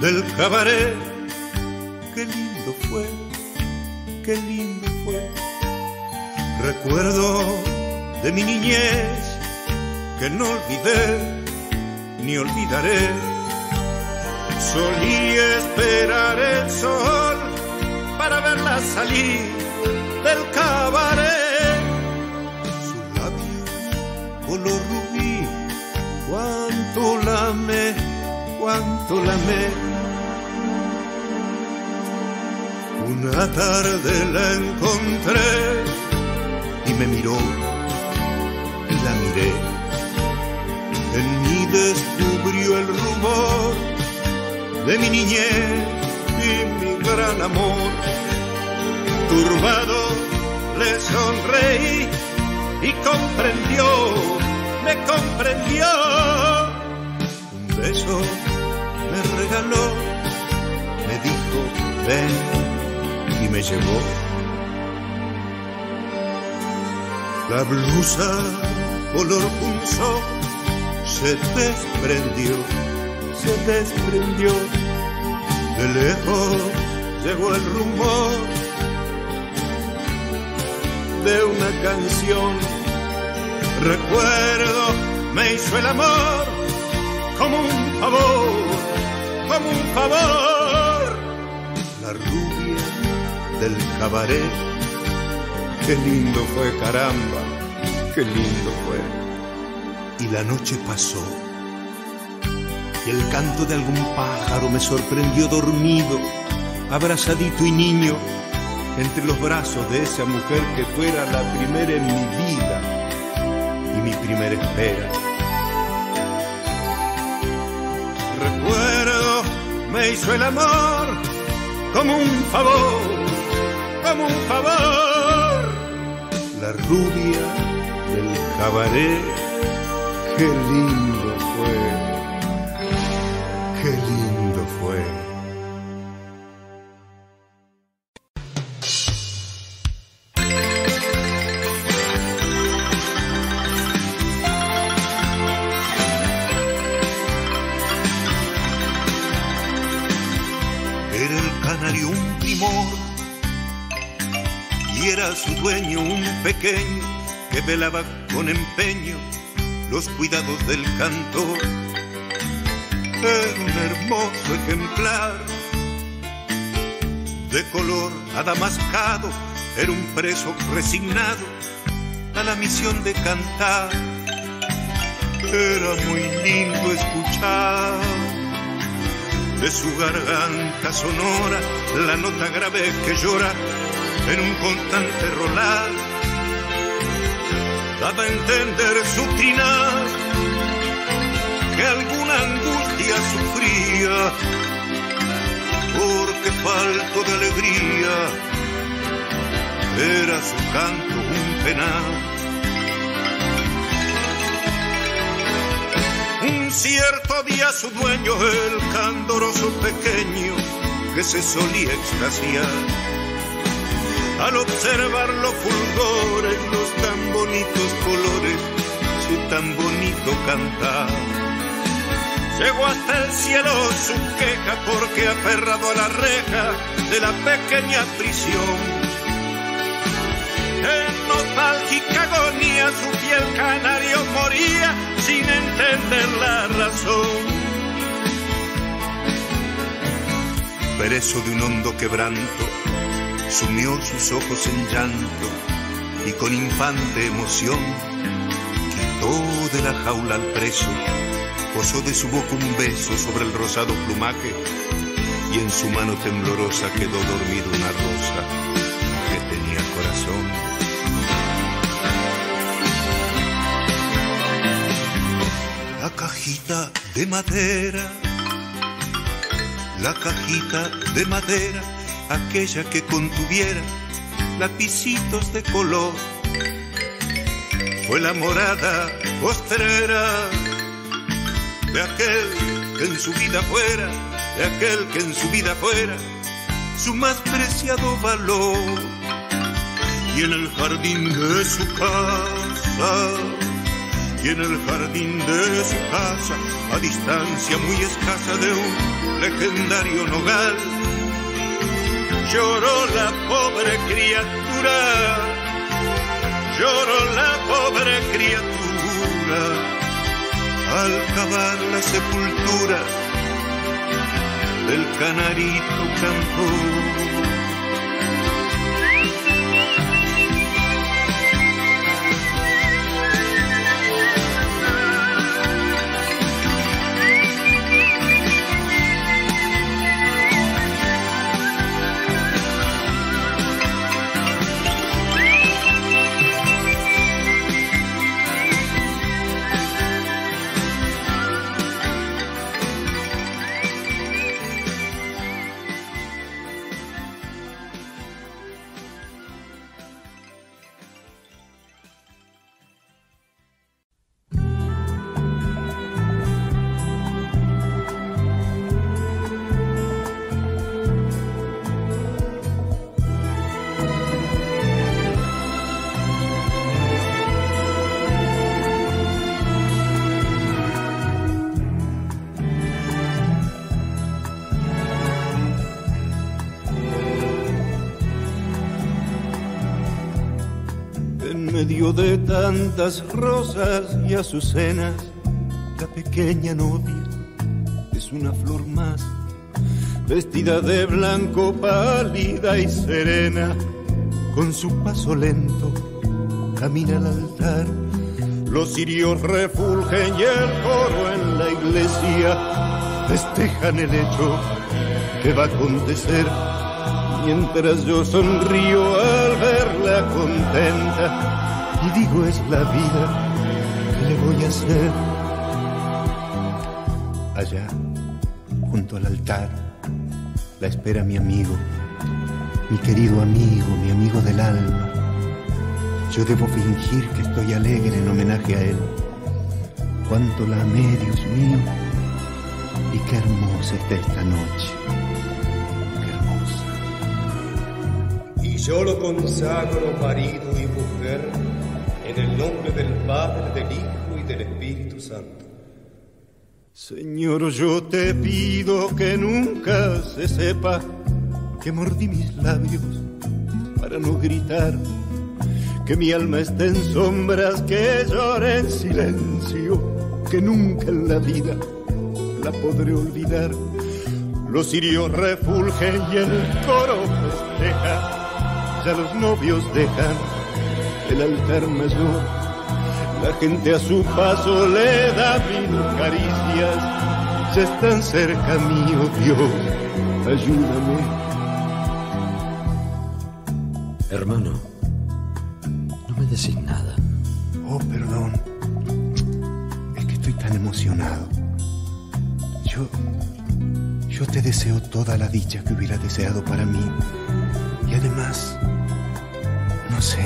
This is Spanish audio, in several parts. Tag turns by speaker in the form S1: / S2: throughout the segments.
S1: del cabaret. Qué lindo fue, qué lindo fue. Recuerdo de mi niñez que no olvidé ni olvidaré. Solía esperar el sol para verla salir del cabaret. Su labio color rubí, cuánto la amé, cuánto la amé. Una tarde la encontré y me miró y la miré. En mí descubrió el rumor de mi niñez y mi gran amor. Turbado le sonreí y comprendió, me comprendió. Un beso me regaló, me dijo ven y me llevó. La blusa color pulso se desprendió, se desprendió. De lejos llegó el rumor de una canción. Recuerdo, me hizo el amor como un favor, como un favor. La rubia del cabaret, qué lindo fue, caramba, qué lindo fue. Y la noche pasó y el canto de algún pájaro me sorprendió dormido, abrazadito y niño, entre los brazos de esa mujer que fuera la primera en mi vida y mi primera espera. Recuerdo, me hizo el amor como un favor, como un favor. La rubia del cabaret, qué lindo fue. Qué lindo fue. Era el canario un primor y era su dueño un pequeño que velaba con empeño los cuidados del cantor. Era un hermoso ejemplar de color adamascado, era un preso resignado a la misión de cantar. Era muy lindo escuchar de su garganta sonora la nota grave que llora en un constante rolar. Daba a entender su trinar que alguna angustia sufría, porque falto de alegría era su canto un penar. Un cierto día su dueño, el candoroso pequeño, que se solía extasiar al observar los fulgores, los tan bonitos colores, su tan bonito cantar. Llegó hasta el cielo su queja porque aferrado a la reja de la pequeña prisión, en nostálgica agonía su fiel canario moría sin entender la razón. Preso de un hondo quebranto, sumió sus ojos en llanto y con infante emoción quitó de la jaula al preso, posó de su boca un beso sobre el rosado plumaje y en su mano temblorosa quedó dormida una rosa que tenía corazón. La cajita de madera, la cajita de madera, aquella que contuviera lapicitos de color, fue la morada postrera de aquel que en su vida fuera, de aquel que en su vida fuera su más preciado valor. Y en el jardín de su casa y en el jardín de su casa, a distancia muy escasa de un legendario nogal, lloró la pobre criatura, lloró la pobre criatura, al cavar la sepultura del canarito cantor. De tantas rosas y azucenas, la pequeña novia es una flor más, vestida de blanco, pálida y serena, con su paso lento camina al altar. Los cirios refulgen y el coro en la iglesia festejan el hecho que va a acontecer, mientras yo sonrío al verla contenta. Y digo, es la vida, ¿qué le voy a hacer? Allá, junto al altar, la espera mi amigo, mi querido amigo, mi amigo del alma. Yo debo fingir que estoy alegre en homenaje a él. Cuánto la amé, Dios mío, y qué hermosa está esta noche. Qué hermosa.
S2: Y yo lo consagro marido y mujer, en el nombre del Padre, del Hijo y del Espíritu Santo.
S1: Señor, yo te pido que nunca se sepa que mordí mis labios para no gritar, que mi alma esté en sombras, que llore en silencio, que nunca en la vida la podré olvidar. Los cirios refulgen y el coro festeja, ya los novios dejan el altar mayor, la gente a su paso le da mil caricias, ya están cerca mío, Dios, ayúdame.
S3: Hermano, no me decís nada.
S1: Oh, perdón, es que estoy tan emocionado. Yo te deseo toda la dicha que hubiera deseado para mí, y además, no sé.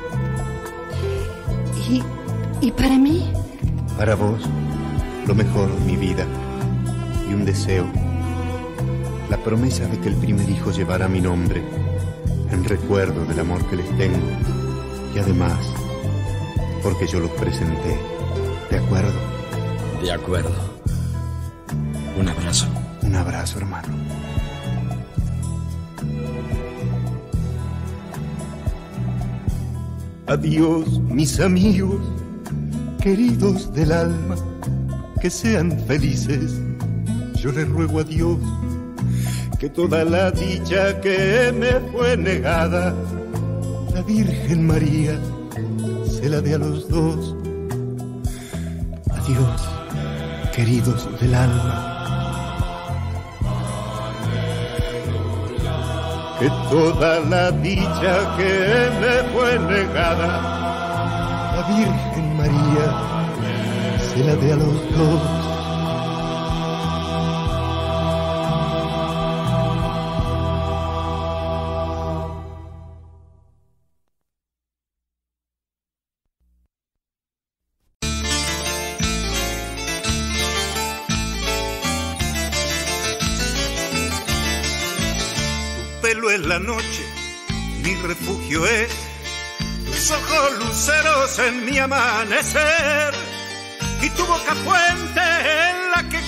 S4: ¿Y para mí?
S1: Para vos, lo mejor, mi vida. Y un deseo. La promesa de que el primer hijo llevará mi nombre, en recuerdo del amor que les tengo. Y además, porque yo los presenté. ¿De acuerdo?
S3: De acuerdo. Un abrazo.
S1: Un abrazo, hermano. Adiós, mis amigos, queridos del alma, que sean felices. Yo le ruego a Dios que toda la dicha que me fue negada, la Virgen María se la dé a los dos. Adiós, queridos del alma. Que toda la dicha que me fue negada, la Virgen María se la dé a los dos. En la noche mi refugio es, tus ojos luceros en mi amanecer, única fuente en la que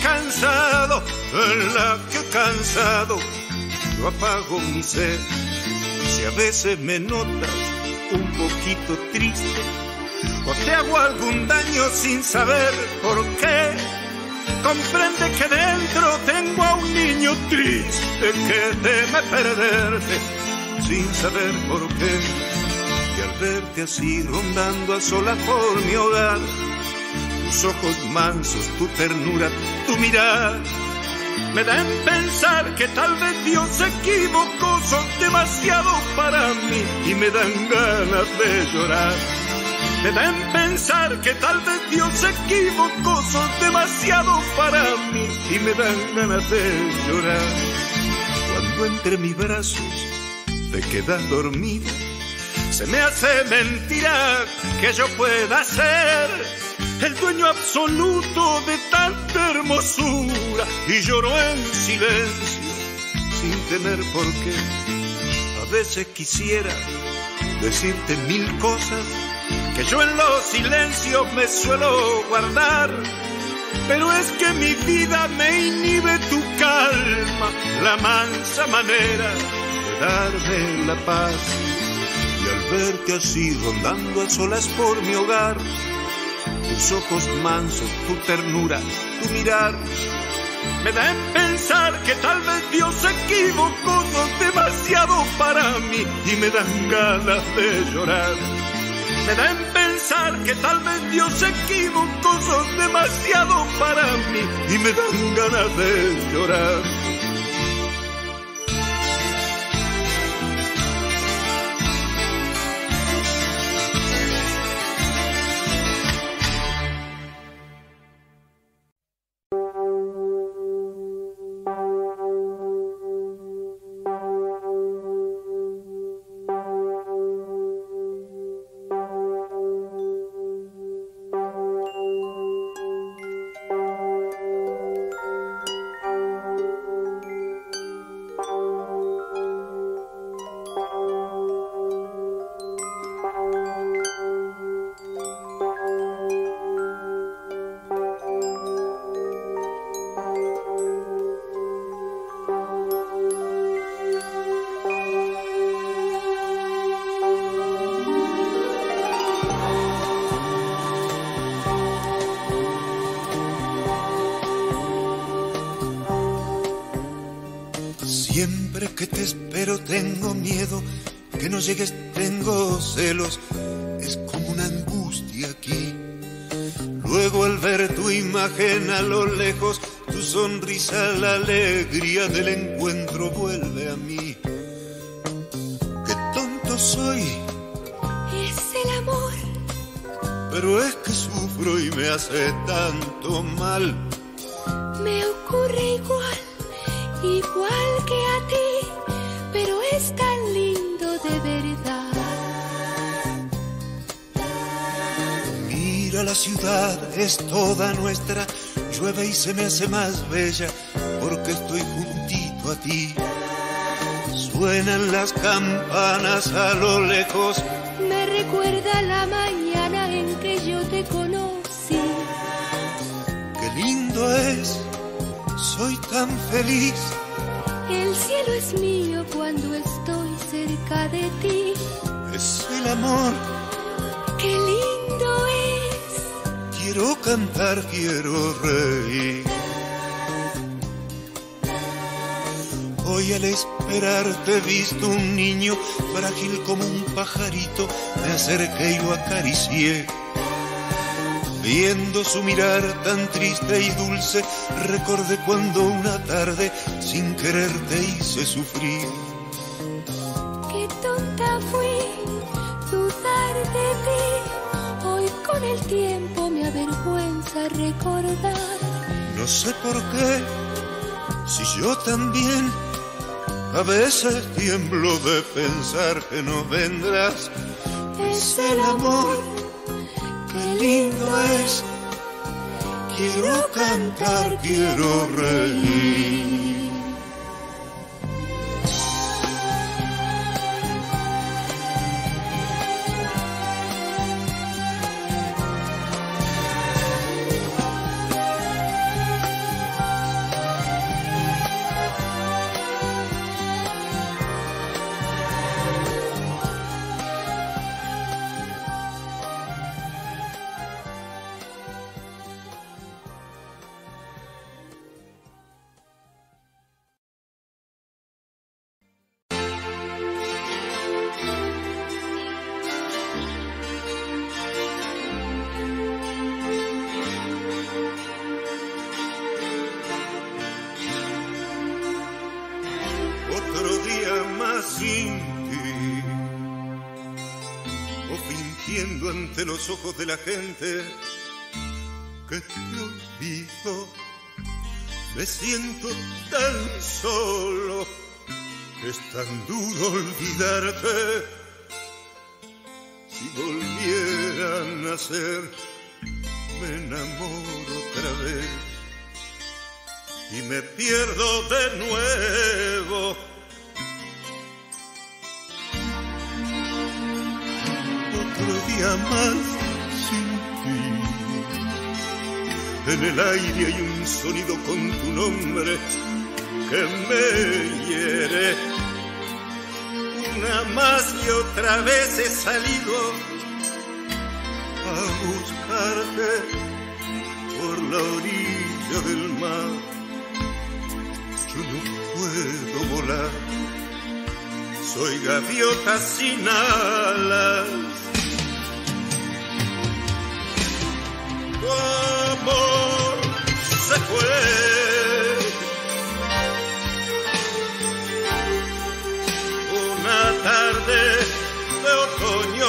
S1: cansado, yo apago mi sed. Si a veces me notas un poquito triste, o te hago algún daño sin saber por qué, comprende que dentro tengo a un niño triste que teme perderte sin saber por qué. Y al verte así rondando a solas por mi hogar, tus ojos mansos, tu ternura, tu mirar, me dan pensar que tal vez Dios se equivocó, sos demasiado para mí y me dan ganas de llorar. Me dan pensar que tal vez Dios se equivocó, sos demasiado para mí y me dan ganas de llorar. Cuando entre mis brazos te quedas dormida, se me hace mentira que yo pueda ser el dueño absoluto de tanta hermosura, y lloro en silencio sin tener por qué. A veces quisiera decirte mil cosas que yo en los silencios me suelo guardar, pero es que mi vida me inhibe tu calma, la mansa manera de darme la paz. Y al verte así rondando a solas por mi hogar, tus ojos mansos, tu ternura, tu mirar, me dan pensar que tal vez Dios se equivocó, sos demasiado para mí y me dan ganas de llorar. Me dan pensar que tal vez Dios se equivocó, sos demasiado para mí y me dan ganas de llorar.
S5: Siempre que te espero tengo miedo, que no llegues tengo celos, es como una angustia aquí. Luego al ver tu imagen a lo lejos, tu sonrisa, la alegría del encuentro vuelve a mí. Qué tonto soy,
S6: es el amor,
S5: pero es que sufro y me hace tanto mal.
S6: me ocurre igual que a ti, pero es tan lindo de verdad.
S5: Mira, la ciudad es toda nuestra, llueve y se me hace más bella porque estoy juntito a ti. Suenan las campanas a lo lejos,
S6: Me recuerda la mañana en que yo te conocí.
S5: qué lindo es, soy tan feliz.
S6: El cielo es mío cuando estoy cerca de ti.
S5: Es el amor,
S6: Qué lindo es.
S5: quiero cantar, quiero reír. Hoy al esperarte he visto un niño frágil como un pajarito, me acerqué y lo acaricié. Viendo su mirar tan triste y dulce, recordé cuando una tarde sin querer te hice sufrir.
S6: Qué tonta fui, dudar de ti. Hoy con el tiempo me avergüenza recordar.
S5: No sé por qué, si yo también a veces tiemblo de pensar que no vendrás.
S6: Es el amor,
S5: Qué lindo es, quiero cantar, quiero reír.
S1: fingiendo ante los ojos de la gente que te olvido. Me siento tan solo, es tan duro olvidarte. Si volviera a nacer, me enamoro otra vez y me pierdo de nuevo. Otro día más sin ti. En el aire hay un sonido con tu nombre que me hiere. Una más y otra vez he salido a buscarte por la orilla del mar. Yo no puedo volar, soy gaviota sin alas. Tu amor se fue. Una tarde de otoño,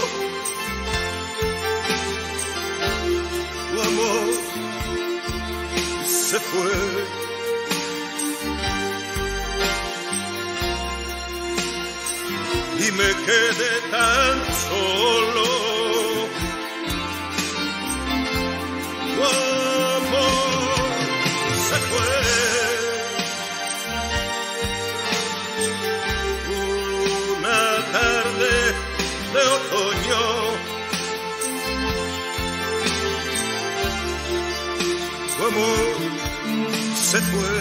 S1: tu amor se fue. Y me quedé tan solo. Tu amor se fue. De otoño, tu amor se fue,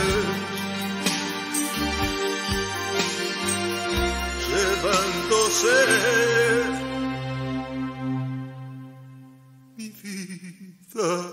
S1: llevándose mi vida.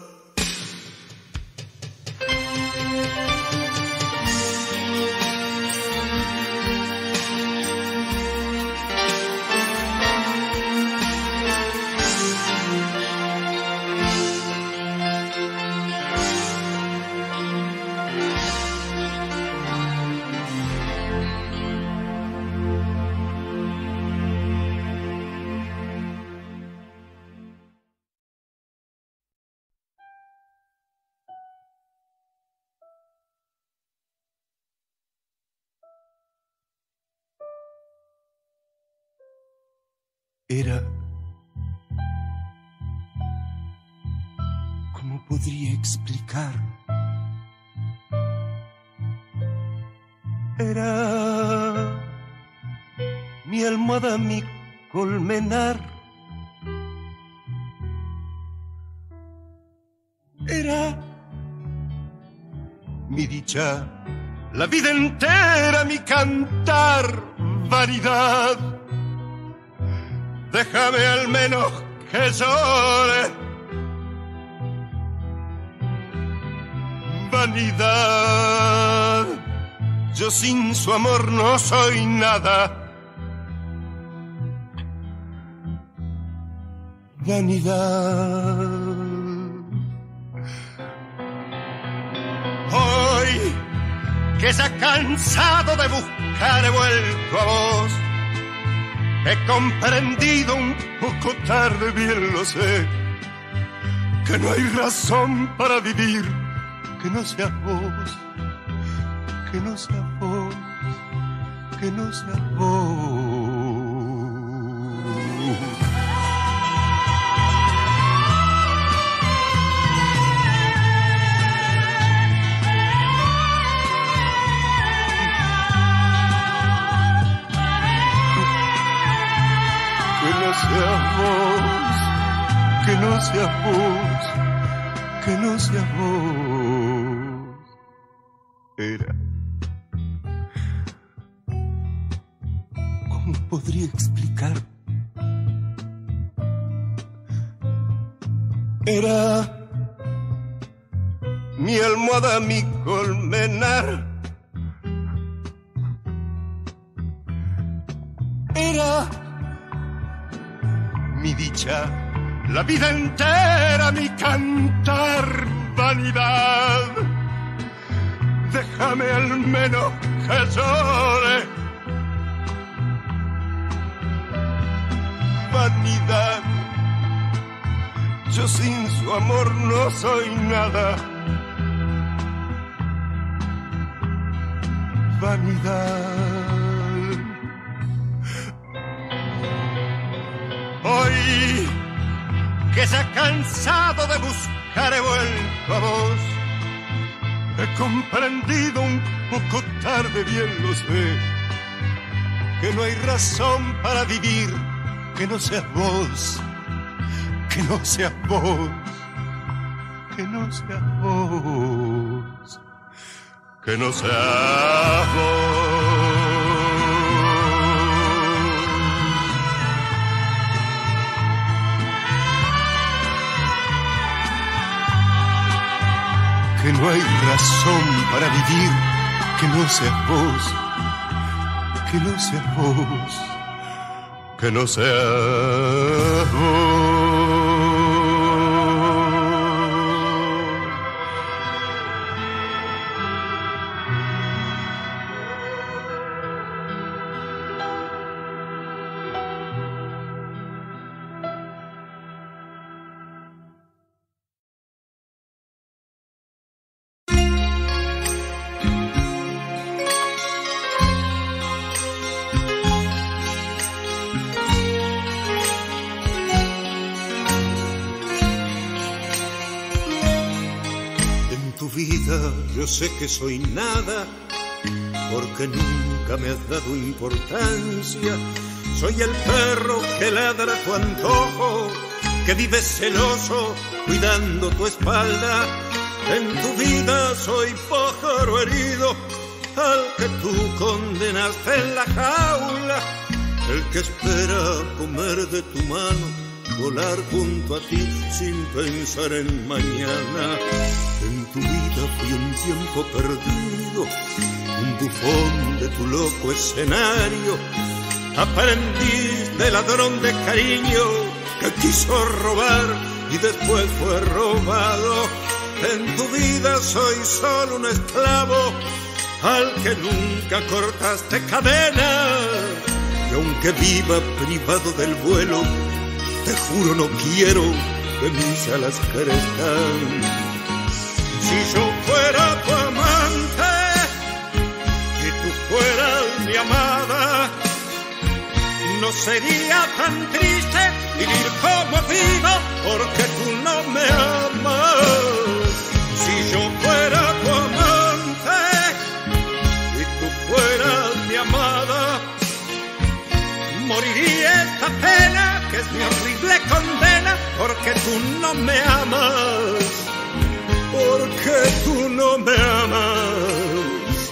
S1: Era, ¿cómo podría explicar? Era mi almohada, mi colmenar. Era mi dicha, la vida entera mi cantar, vanidad. Déjame al menos que llore, vanidad. Yo sin su amor no soy nada, vanidad. Hoy que ya cansado de buscar he vuelto a vos. He comprendido un poco tarde, bien lo sé, que no hay razón para vivir que no sea vos, que no sea vos, que no sea vos. Que no seas vos, que no seas vos. Era, ¿cómo podría explicar? Era mi almohada, mi colmenar. Era mi dicha, la vida entera mi cantar, vanidad. Déjame al menos que llore, vanidad. Yo sin su amor no soy nada. Vanidad. Hoy que ya cansado de buscar he vuelto a vos. He comprendido un poco tarde, bien lo sé, que no hay razón para vivir que no seas vos, que no seas vos, que no seas vos, que no seas vos. Que no hay razón para vivir que no seas vos, que no seas vos, que no seas vos. Yo sé que soy nada, porque nunca me has dado importancia. Soy el perro que ladra a tu antojo, que vive celoso cuidando tu espalda. En tu vida soy pájaro herido, al que tú condenaste en la jaula, el que espera comer de tu mano, volar junto a ti sin pensar en mañana. En tu vida fui un tiempo perdido, un bufón de tu loco escenario, aprendiz de ladrón de cariño que quiso robar y después fue robado. En tu vida soy solo un esclavo al que nunca cortaste cadenas, y aunque viva privado del vuelo, te juro no quiero que mis alas crezcan. Si yo fuera tu amante y tú fueras mi amada, no sería tan triste vivir como vivo, porque tú no me amas. Si yo fuera tu amante y tú fueras mi amada, moriría esta pena que es mi horrible condena, porque tú no me amas, porque tú no me amas.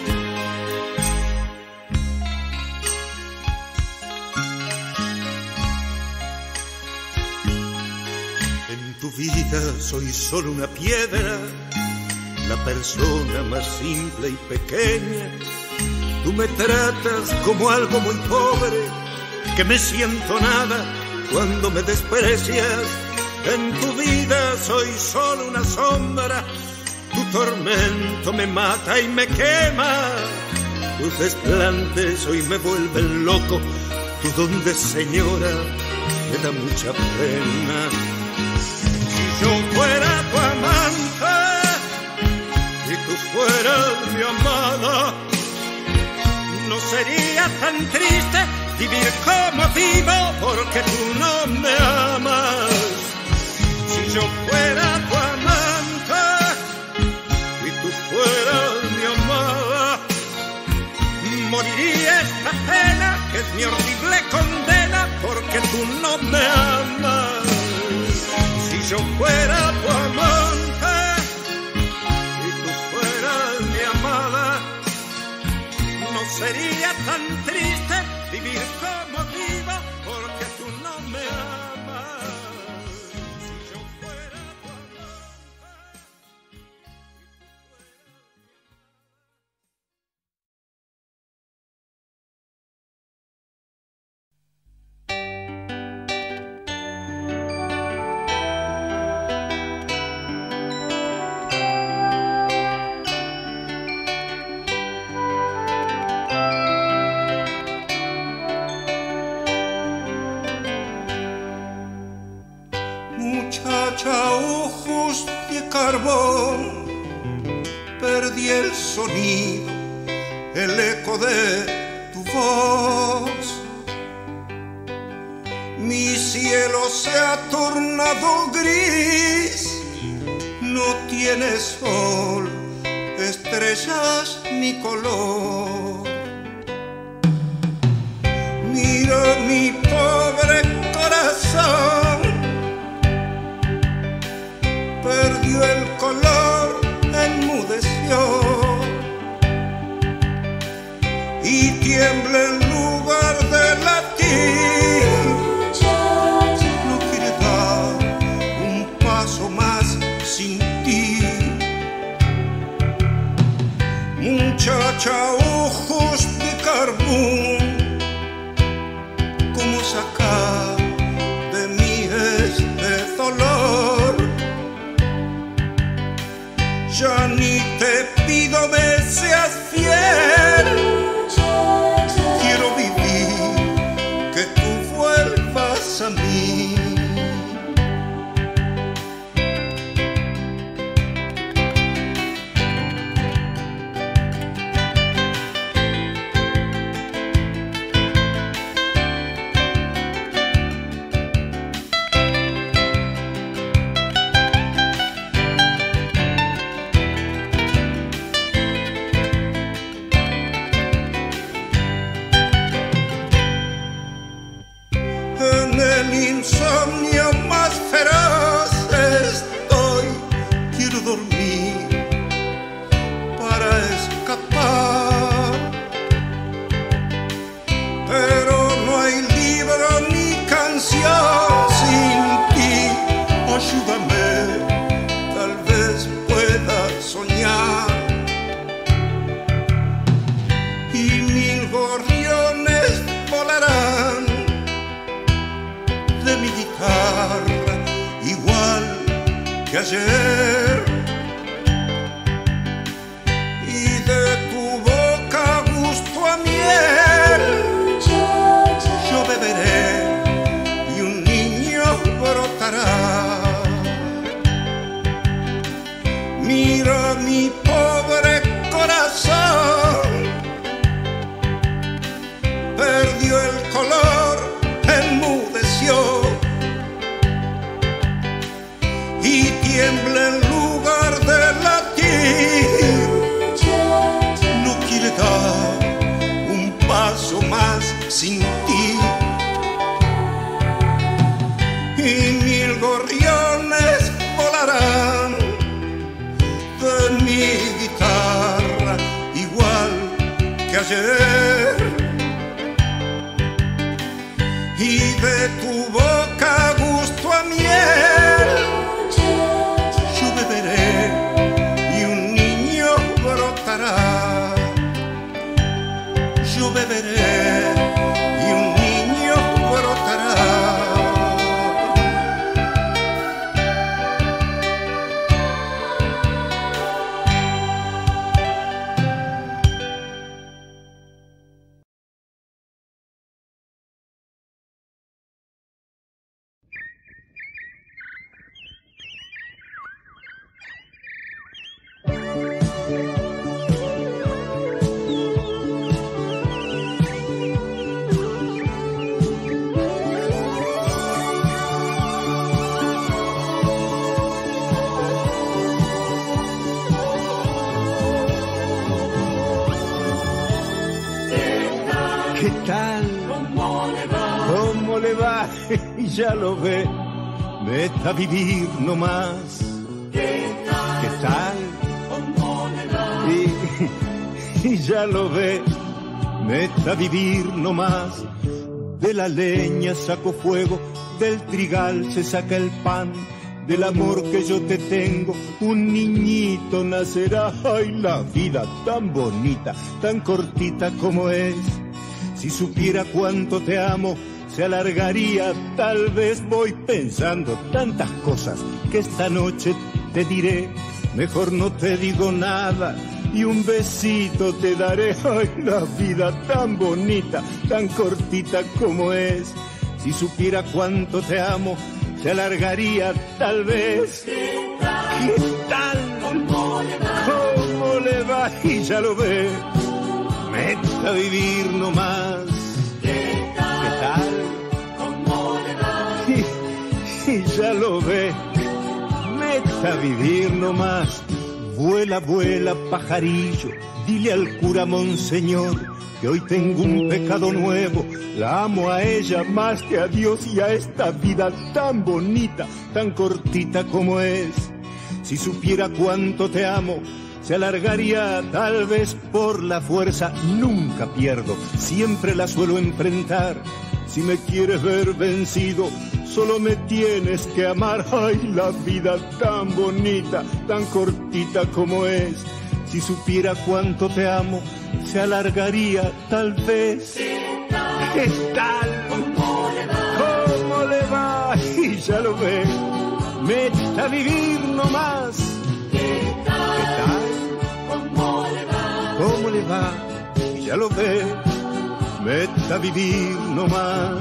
S1: En tu vida soy solo una piedra, la persona más simple y pequeña. Tú me tratas como algo muy pobre, que me siento nada cuando me desprecias. En tu vida soy solo una sombra, tu tormento me mata y me quema. Tus desplantes hoy me vuelven loco, tu don de señora me da mucha pena. Si yo fuera tu amante y tú fueras mi amada, no sería tan triste vivir como vivo, porque tú no me amas. Si yo fuera tu amante y tú fueras mi amada, moriría esta pena que es mi horrible condena, porque tú no me amas. Si yo fuera tu amante y tú fueras mi amada, no sería tan triste vivir como vivo, porque tú no me amas. Si yo fuera tu amante.
S5: perdí el sonido, el eco de tu voz. Mi cielo se ha tornado gris, no tiene sol, estrellas ni color. Mira mi pobre corazón, perdió el color, enmudeció y tiembla en lugar de latir. No quiere dar un paso más sin ti. Muchacha, ojos de carbón, ¿cómo sacar de mí este dolor? Ya ni te pido me seas fiel, quiero vivir, que tú vuelvas a mí. Insomnio más feroz estoy, quiero dormir para escapar, pero no hay libro ni canción sin ti. Ayúdame, tal vez pueda soñar y 1000 gorriones volarán de mi guitarra, igual que ayer, y de tu boca gusto a miel yo beberé y un niño brotará. Mira mi pobre corazón, perdió el color, enmudeció y tiembla en lugar de latir. No quiere dar un paso más sin ti. Y 1000 gorriones volarán de mi guitarra, igual que ayer, y de tu boca gusto a miel yo beberé y un niño brotará. Yo beberé y un niño brotará.
S1: ¿Qué tal? ¿Cómo le va? Y ya lo ve, vete a vivir nomás. ¿Qué tal? Y ya lo ve, vete a vivir nomás. De la leña saco fuego, del trigal se saca el pan. Del amor que yo te tengo, un niñito nacerá. Ay, la vida tan bonita, tan cortita como es. Si supiera cuánto te amo, se alargaría. Tal vez voy pensando tantas cosas que esta noche te diré. Mejor no te digo nada y un besito te daré. Ay, la vida tan bonita, tan cortita como es. Si supiera cuánto te amo, se alargaría tal vez. ¿Qué tal? ¿Cómo le y ya lo ve, meta a vivir nomás. ¿Qué tal?
S7: ¿Cómo le va?
S1: Y ya lo ve, meta a vivir nomás. Vuela, vuela, pajarillo, dile al cura monseñor que hoy tengo un pecado nuevo. La amo a ella más que a Dios y a esta vida tan bonita, tan cortita como es. Si supiera cuánto te amo, se alargaría tal vez por la fuerza. Nunca pierdo, siempre la suelo enfrentar. Si me quieres ver vencido, solo me tienes que amar. Ay, la vida tan bonita, tan cortita como es. Si supiera cuánto te amo, se alargaría tal vez. ¿Qué tal?
S7: ¿Cómo le va?
S1: ¿Cómo le va? Y ya lo ve, meta a vivir nomás.
S7: ¿Qué tal?
S1: ¿Qué tal?
S7: ¿Cómo le va?
S1: ¿Cómo le va? Y ya lo ve, meta a vivir nomás.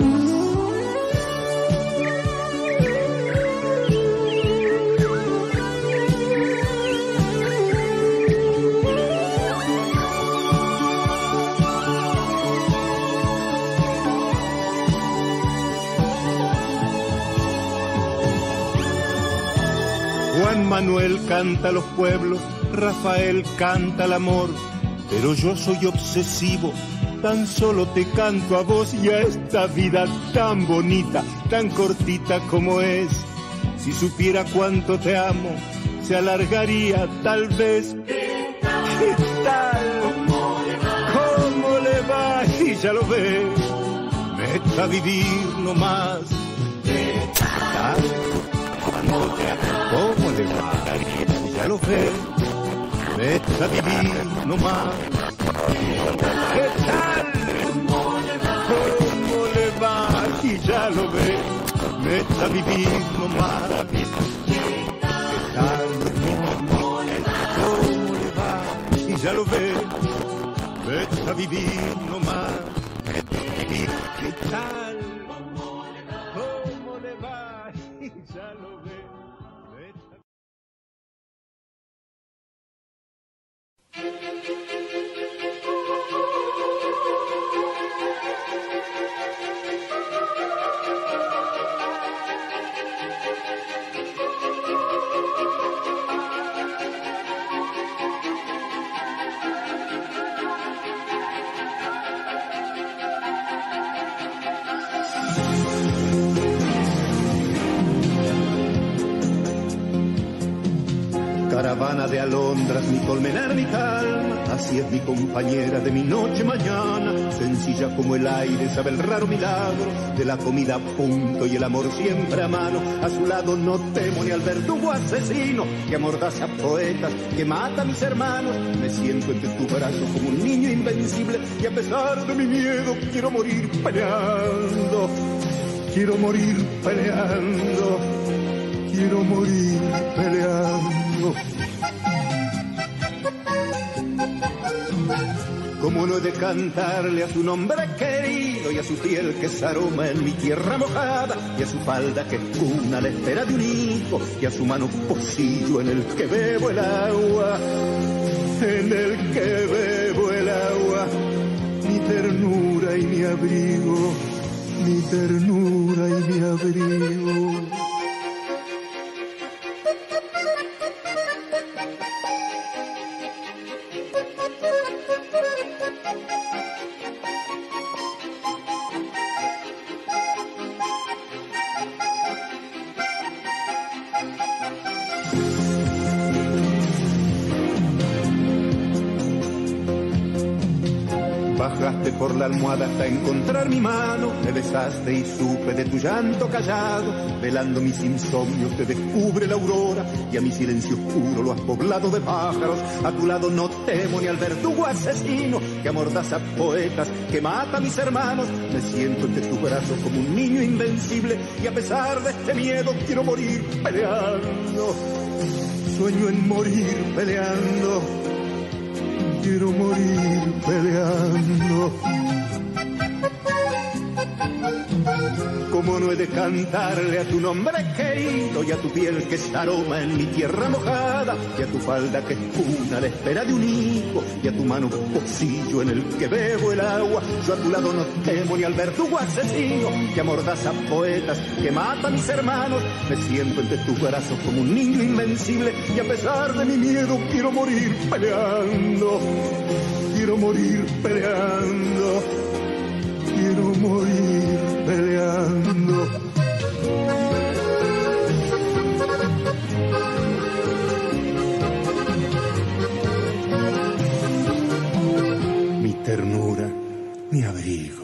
S1: Juan Manuel canta a los pueblos, Rafael canta al amor, pero yo soy obsesivo, tan solo te canto a vos y a esta vida tan bonita, tan cortita como es. Si supiera cuánto te amo, se alargaría tal vez. ¿Qué tal? ¿Cómo le va? Y ya lo ve, meta a vivir nomás. ¿Qué tal? ¿Cómo le va? Ya lo ve, meta a vivir nomás. ¿Qué tal? ¿Cómo le va? Y ya lo ve, meta a vivir nomás. ¿Qué tal? ¿Cómo le va? Y ya lo ve, meta a vivir nomás. ¿Qué tal? ¿Cómo le va? Y ya lo ve. Caravana de alondras, mi colmenar, mi calma, así es mi compañera de mi noche mañana, sencilla como el aire, sabe el raro milagro de la comida a punto y el amor siempre a mano. A su lado no temo ni al verdugo asesino que amordaza poetas, que mata a mis hermanos. Me siento entre tus brazos como un niño invencible y a pesar de mi miedo quiero morir peleando, quiero morir peleando, quiero morir peleando. ¿Cómo no he de cantarle a su nombre querido y a su piel que es aroma en mi tierra mojada y a su falda que es cuna a la espera de un hijo y a su mano pocillo en el que bebo el agua, en el que bebo el agua, mi ternura y mi abrigo, mi ternura y mi abrigo? Bajaste por la almohada hasta encontrar mi mano, me besaste y supe de tu llanto callado, velando mis insomnios te descubre la aurora y a mi silencio oscuro lo has poblado de pájaros. A tu lado no temo ni al verdugo asesino que amordaza poetas, que mata a mis hermanos. Me siento entre tus brazos como un niño invencible y a pesar de este miedo quiero morir peleando, sueño en morir peleando, quiero morir peleando. ¿Cómo no he de cantarle a tu nombre querido y a tu piel que es aroma en mi tierra mojada, y a tu falda que es cuna a la espera de un hijo, y a tu mano pocillo en el que bebo el agua? Yo a tu lado no temo ni al verdugo asesino que amordaza poetas, que mata a mis hermanos. Me siento entre tus brazos como un niño invencible, y a pesar de mi miedo quiero morir peleando. Quiero morir peleando. Quiero morir peleando. Mi ternura, mi abrigo.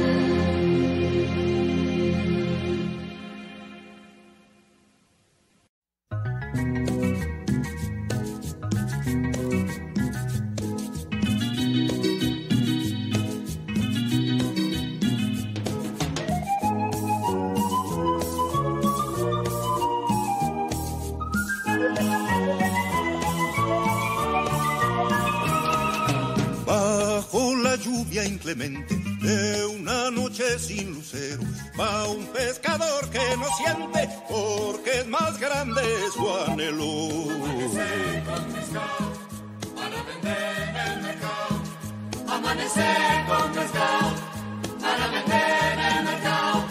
S5: Inclemente de una noche sin lucero va un pescador que no siente porque es más grande su anhelo.
S7: Amanecer con pescado para vender en el mercado. Amanecer con pescado para vender en el mercado.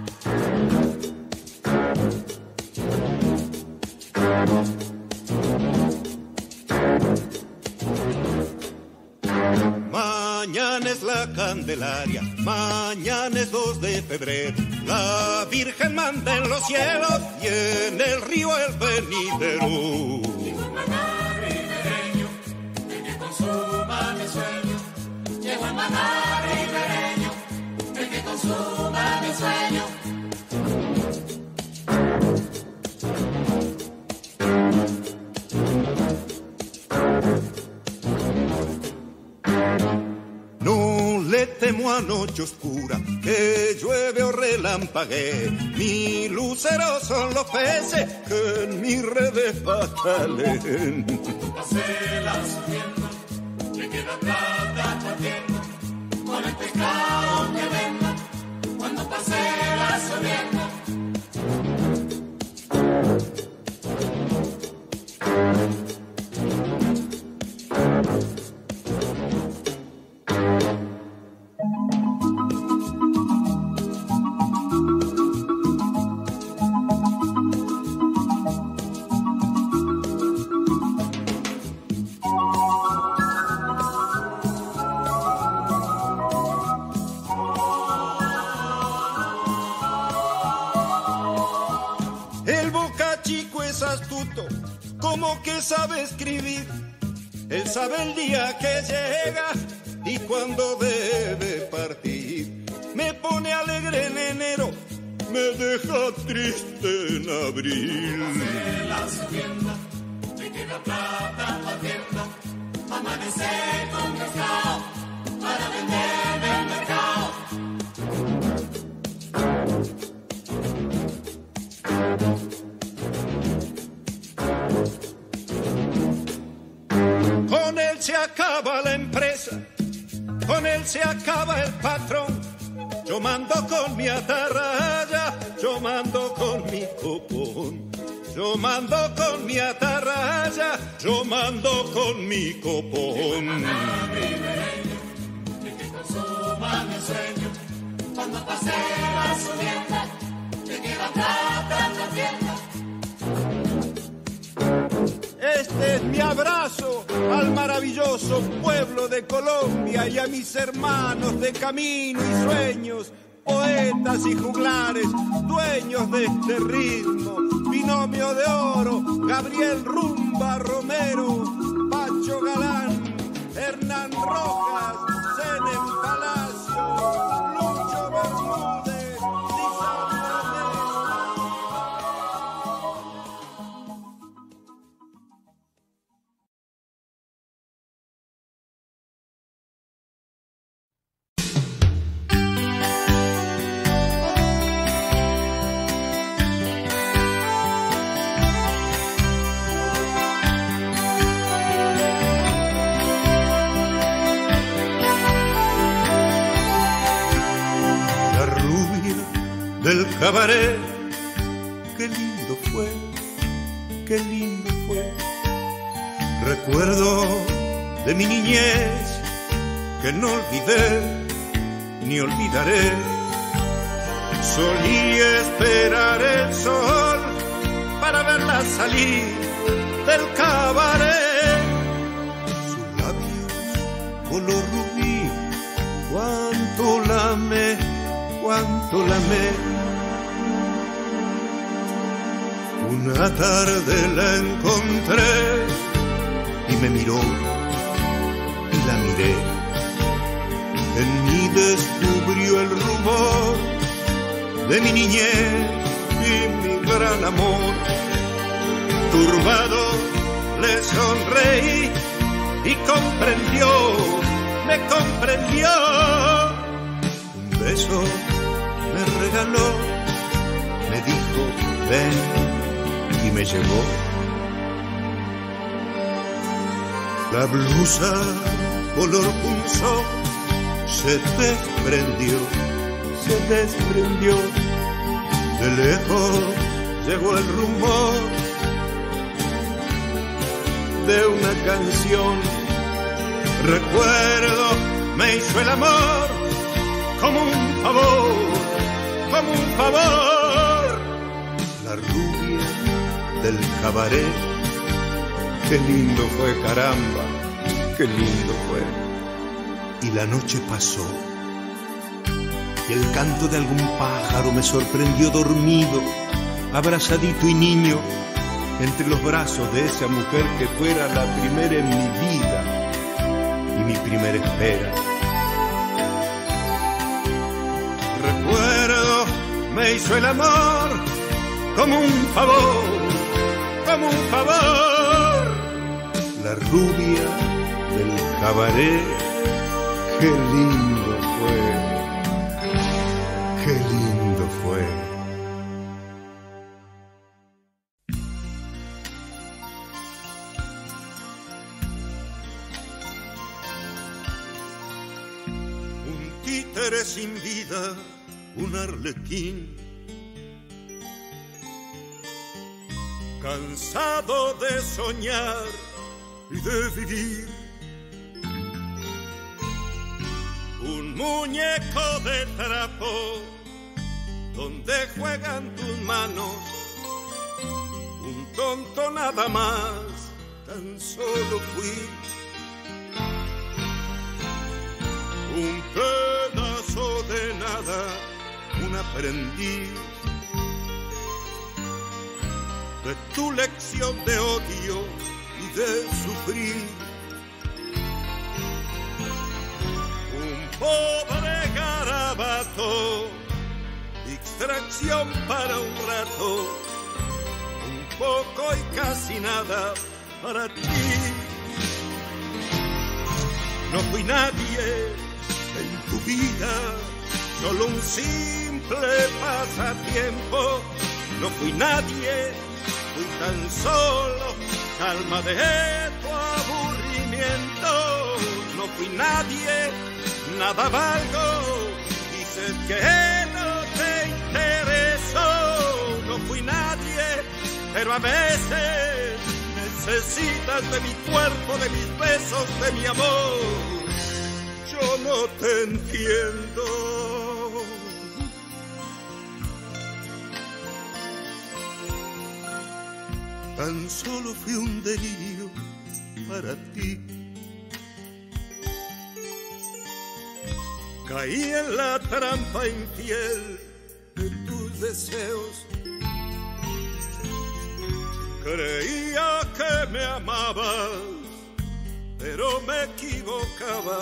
S5: Mañana es la Candelaria, mañana es 2 de febrero. La Virgen manda en los cielos y en el río el venidero.
S7: Ningún maná ribereño el que consuma mi sueño. Llegó el maná ribereño el que consuma mi sueño.
S5: Temo a noche oscura, que llueve o relampaguee. Mi lucero son los peces que en mis redes batalen.
S7: Pacela subiendo, le queda plata partiendo, con el pescado que vendo, cuando pacela subiendo.
S5: Como que sabe escribir, él sabe el día que llega y cuando debe partir. Me pone alegre en enero, me deja triste en abril.
S7: Pacela subiendo, le queda plata partiendo, amanecer con pescado para vender en el mercado.
S5: Con él se acaba la empresa, con él se acaba el patrón. Yo mando con mi atarraya, yo mando con mi copón. Yo mando con mi atarraya, yo mando con mi copón.
S7: El que consuma mi sueño, cuando pase la subienda, le queda plata en la tienda.
S5: Este es mi abrazo al maravilloso pueblo de Colombia y a mis hermanos de camino y sueños, poetas y juglares, dueños de este ritmo. Binomio de oro, Gabriel Rumba Romero, Pacho Galán, Hernán Rojas, Zenem Palacio, Lucho Bermúdez, Lisandro
S1: cabaret. Qué lindo fue, qué lindo fue. Recuerdo de mi niñez que no olvidé ni olvidaré. Solía esperar el sol para verla salir del cabaret. Sus labios color rubí, cuánto la amé, cuánto la amé. Una tarde la encontré y me miró y la miré. En mí descubrió el rumor de mi niñez y mi gran amor. Turbado le sonreí y comprendió, me comprendió. Un beso me regaló, me dijo ven y me llevó. La blusa color pulso se desprendió, se desprendió. De lejos llegó el rumor de una canción. Recuerdo, me hizo el amor como un favor, como un favor. La rubia del cabaret, qué lindo fue, caramba, qué lindo fue. Y la noche pasó y el canto de algún pájaro me sorprendió dormido, abrazadito y niño, entre los brazos de esa mujer que fuera la primera en mi vida y mi primera espera. Recuerdo, me hizo el amor como un favor, como un favor. La rubia del cabaret, qué lindo fue, qué lindo fue. Un títere sin vida, un arlequín, cansado de soñar y de vivir. Un muñeco de trapo donde juegan tus manos. Un tonto nada más, tan solo fui. Un pedazo de nada, un aprendiz de tu lección de odio y de sufrir. Un pobre garabato, distracción para un rato, un poco y casi nada para ti. No fui nadie en tu vida, solo un simple pasatiempo. No fui nadie, fui tan solo calma de tu aburrimiento. No fui nadie, nada valgo, dices que no te interesó. No fui nadie, pero a veces necesitas de mi cuerpo, de mis besos, de mi amor. Yo no te entiendo. Tan solo fui un delirio para ti. Caí en la trampa infiel de tus deseos. Creía que me amabas, pero me equivocaba.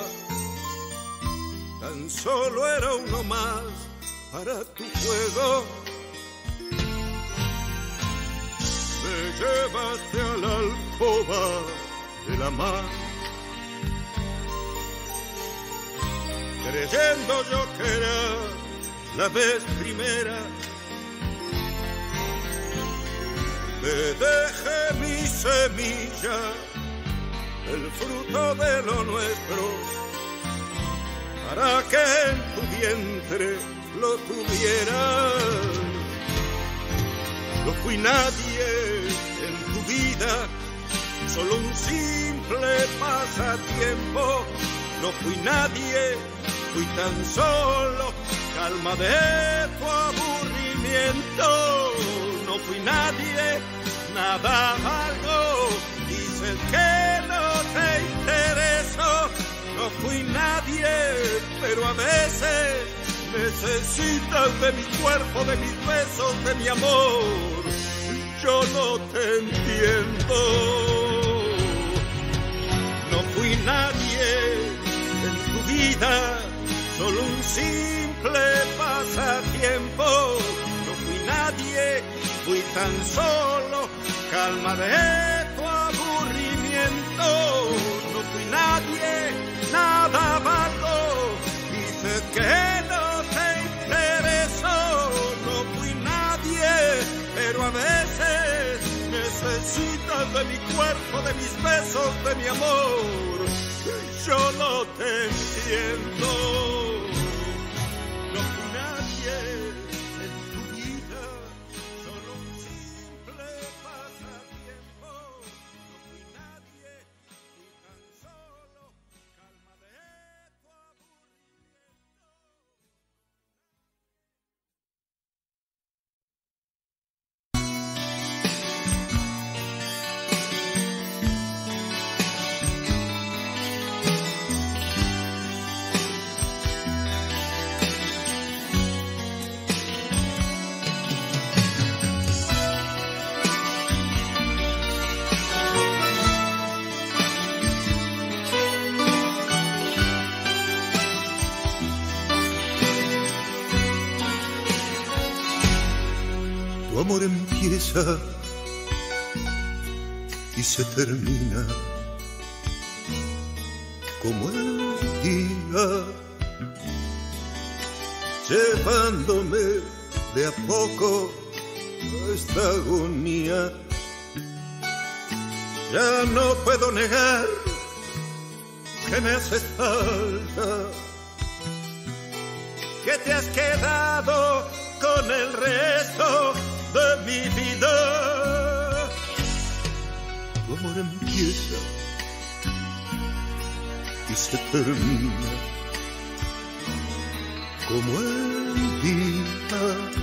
S1: Tan solo era uno más para tu juego. Me llevaste a la alcoba de la mar, creyendo yo que era la vez primera. Te dejé mi semilla, el fruto de lo nuestro, para que en tu vientre lo tuvieras. No fui nadie en tu vida, solo un simple pasatiempo. No fui nadie, fui tan solo calma de tu aburrimiento. No fui nadie, nada valgo, dices que no te intereso. No fui nadie, pero a veces necesitas de mi cuerpo, de mis besos, de mi amor. Yo no te entiendo. No fui nadie en tu vida, solo un simple pasatiempo. No fui nadie, fui tan solo calma de tu aburrimiento. No fui nadie, nada valgo, dices que no te intereso. No fui nadie, pero a veces necesitas de mi cuerpo, de mis besos, de mi amor. Yo no te entiendo. No fui nadie en tu vida, solo un simple pasatiempo. No fui nadie, fui tan solo calma de tu aburrimiento.
S5: Tu amor empieza y se termina como el día, llevándome de a poco a esta agonía. Ya no puedo negar que me haces falta, que te has quedado con el resto de mi vida. Tu amor empieza y se termina como el día.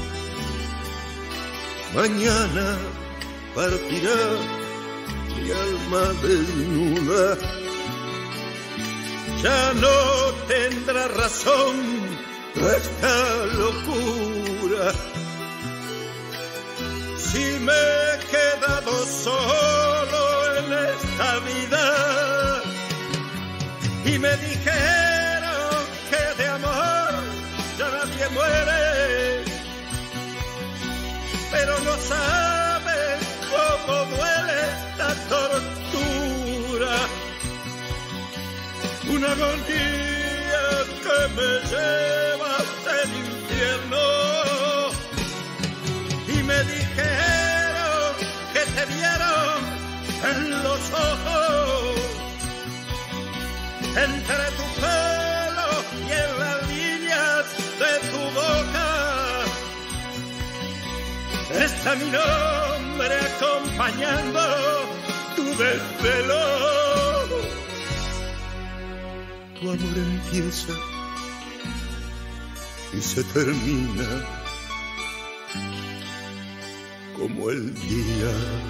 S5: Mañana partirá mi alma desnuda, ya no tendrá razón esta locura. Si me he quedado solo en esta vida y me dijeron que de amor ya nadie muere, pero no saben cómo duele esta tortura, una agonía que me lleva hasta el infierno. Y me dijeron que te vieron en los ojos, entre tu pelo y en las líneas de tu boca. Está mi nombre acompañando tu desvelo. Tu amor empieza y se termina como el día.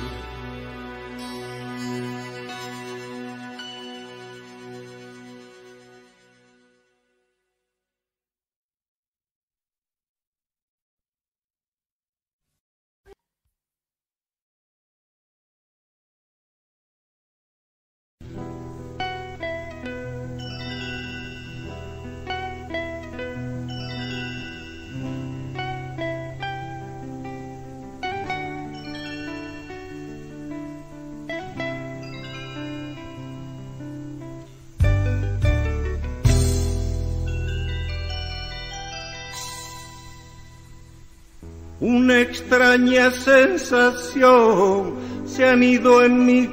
S1: Una extraña sensación se ha ido en mi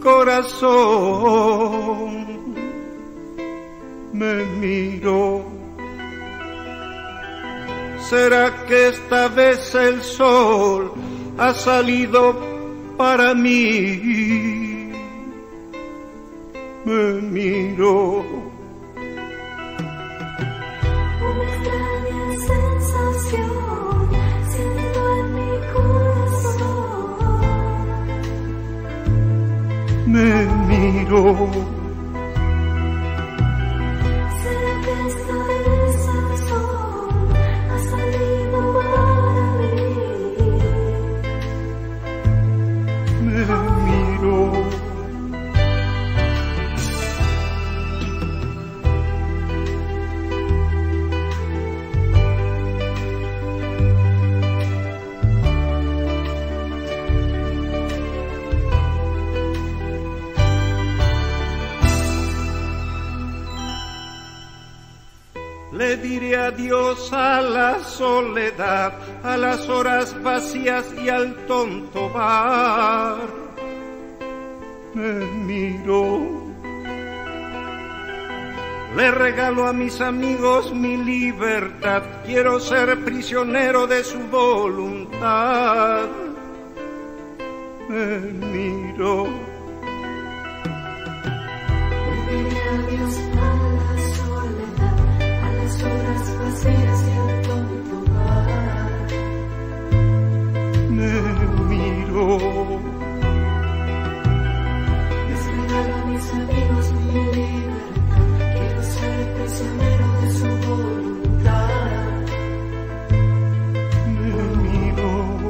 S1: corazón. Me miro ¿Será que esta vez el sol ha salido para mí? Me miro.
S8: Una extraña sensación siento en mi corazón.
S1: Me miro.
S8: ¿Será que esta vez el sol ha salido para mí?
S1: Me miro. Le diré adiós a la soledad, a las horas vacías y al tonto bar. Me miro. Le regalo a mis amigos mi libertad, quiero ser prisionero de su voluntad. Me miro.
S8: Le diré adiós a la soledad, a las horas vacías y al tonto bar.
S1: Me miro.
S8: Les regalo a mis amigos mi libertad, quiero ser prisionero de su voluntad.
S1: Me miro.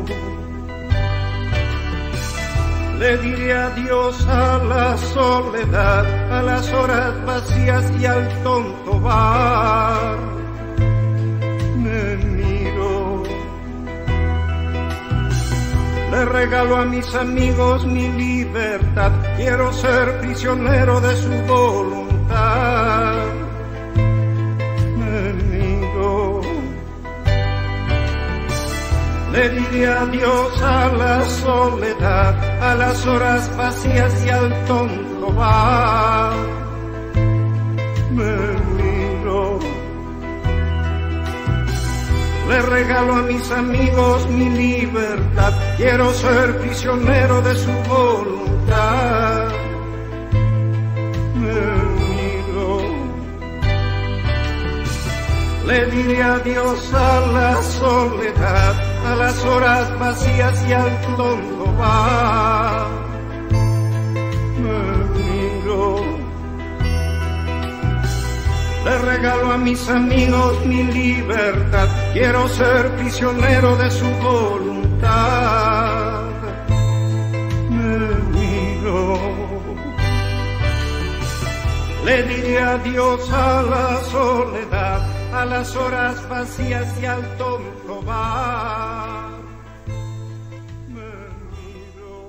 S1: Le diré adiós a la soledad, a las horas vacías y al tonto bar. Me miro. Le regalo a mis amigos mi libertad, quiero ser prisionero de su voluntad. Me miro. Le diré adiós a la soledad, a las horas vacías y al tonto bar. Me miro. Le regalo a mis amigos mi libertad, quiero ser prisionero de su voluntad. Me miro. Le diré adiós a la soledad, a las horas vacías y al tonto bar. Me miro. Le regalo a mis amigos mi libertad, quiero ser prisionero de su voluntad. Me miro. Le diré adiós a la soledad, a las horas vacías y al tonto bar. Me miro.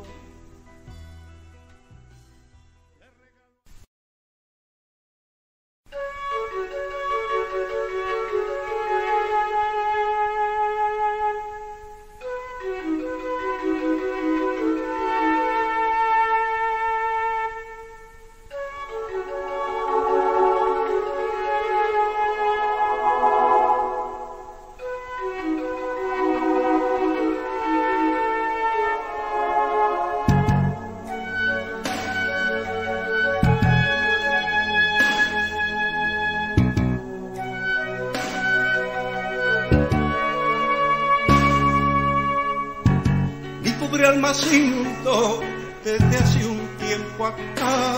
S1: Alma siento desde hace un tiempo acá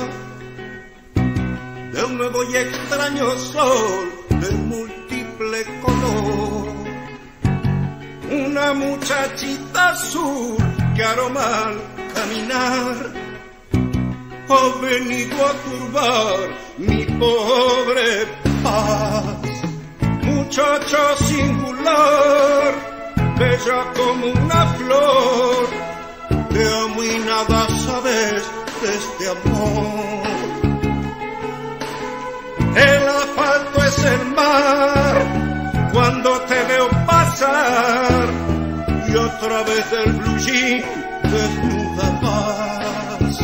S1: de un nuevo y extraño sol de múltiple color, una muchachita azul que aroma al caminar ha venido a turbar mi pobre paz. Muchacha singular, bella como una flor, te amo y nada sabes de este amor. El asfalto es el mar cuando te veo pasar y otra vez el blue jean desnuda más.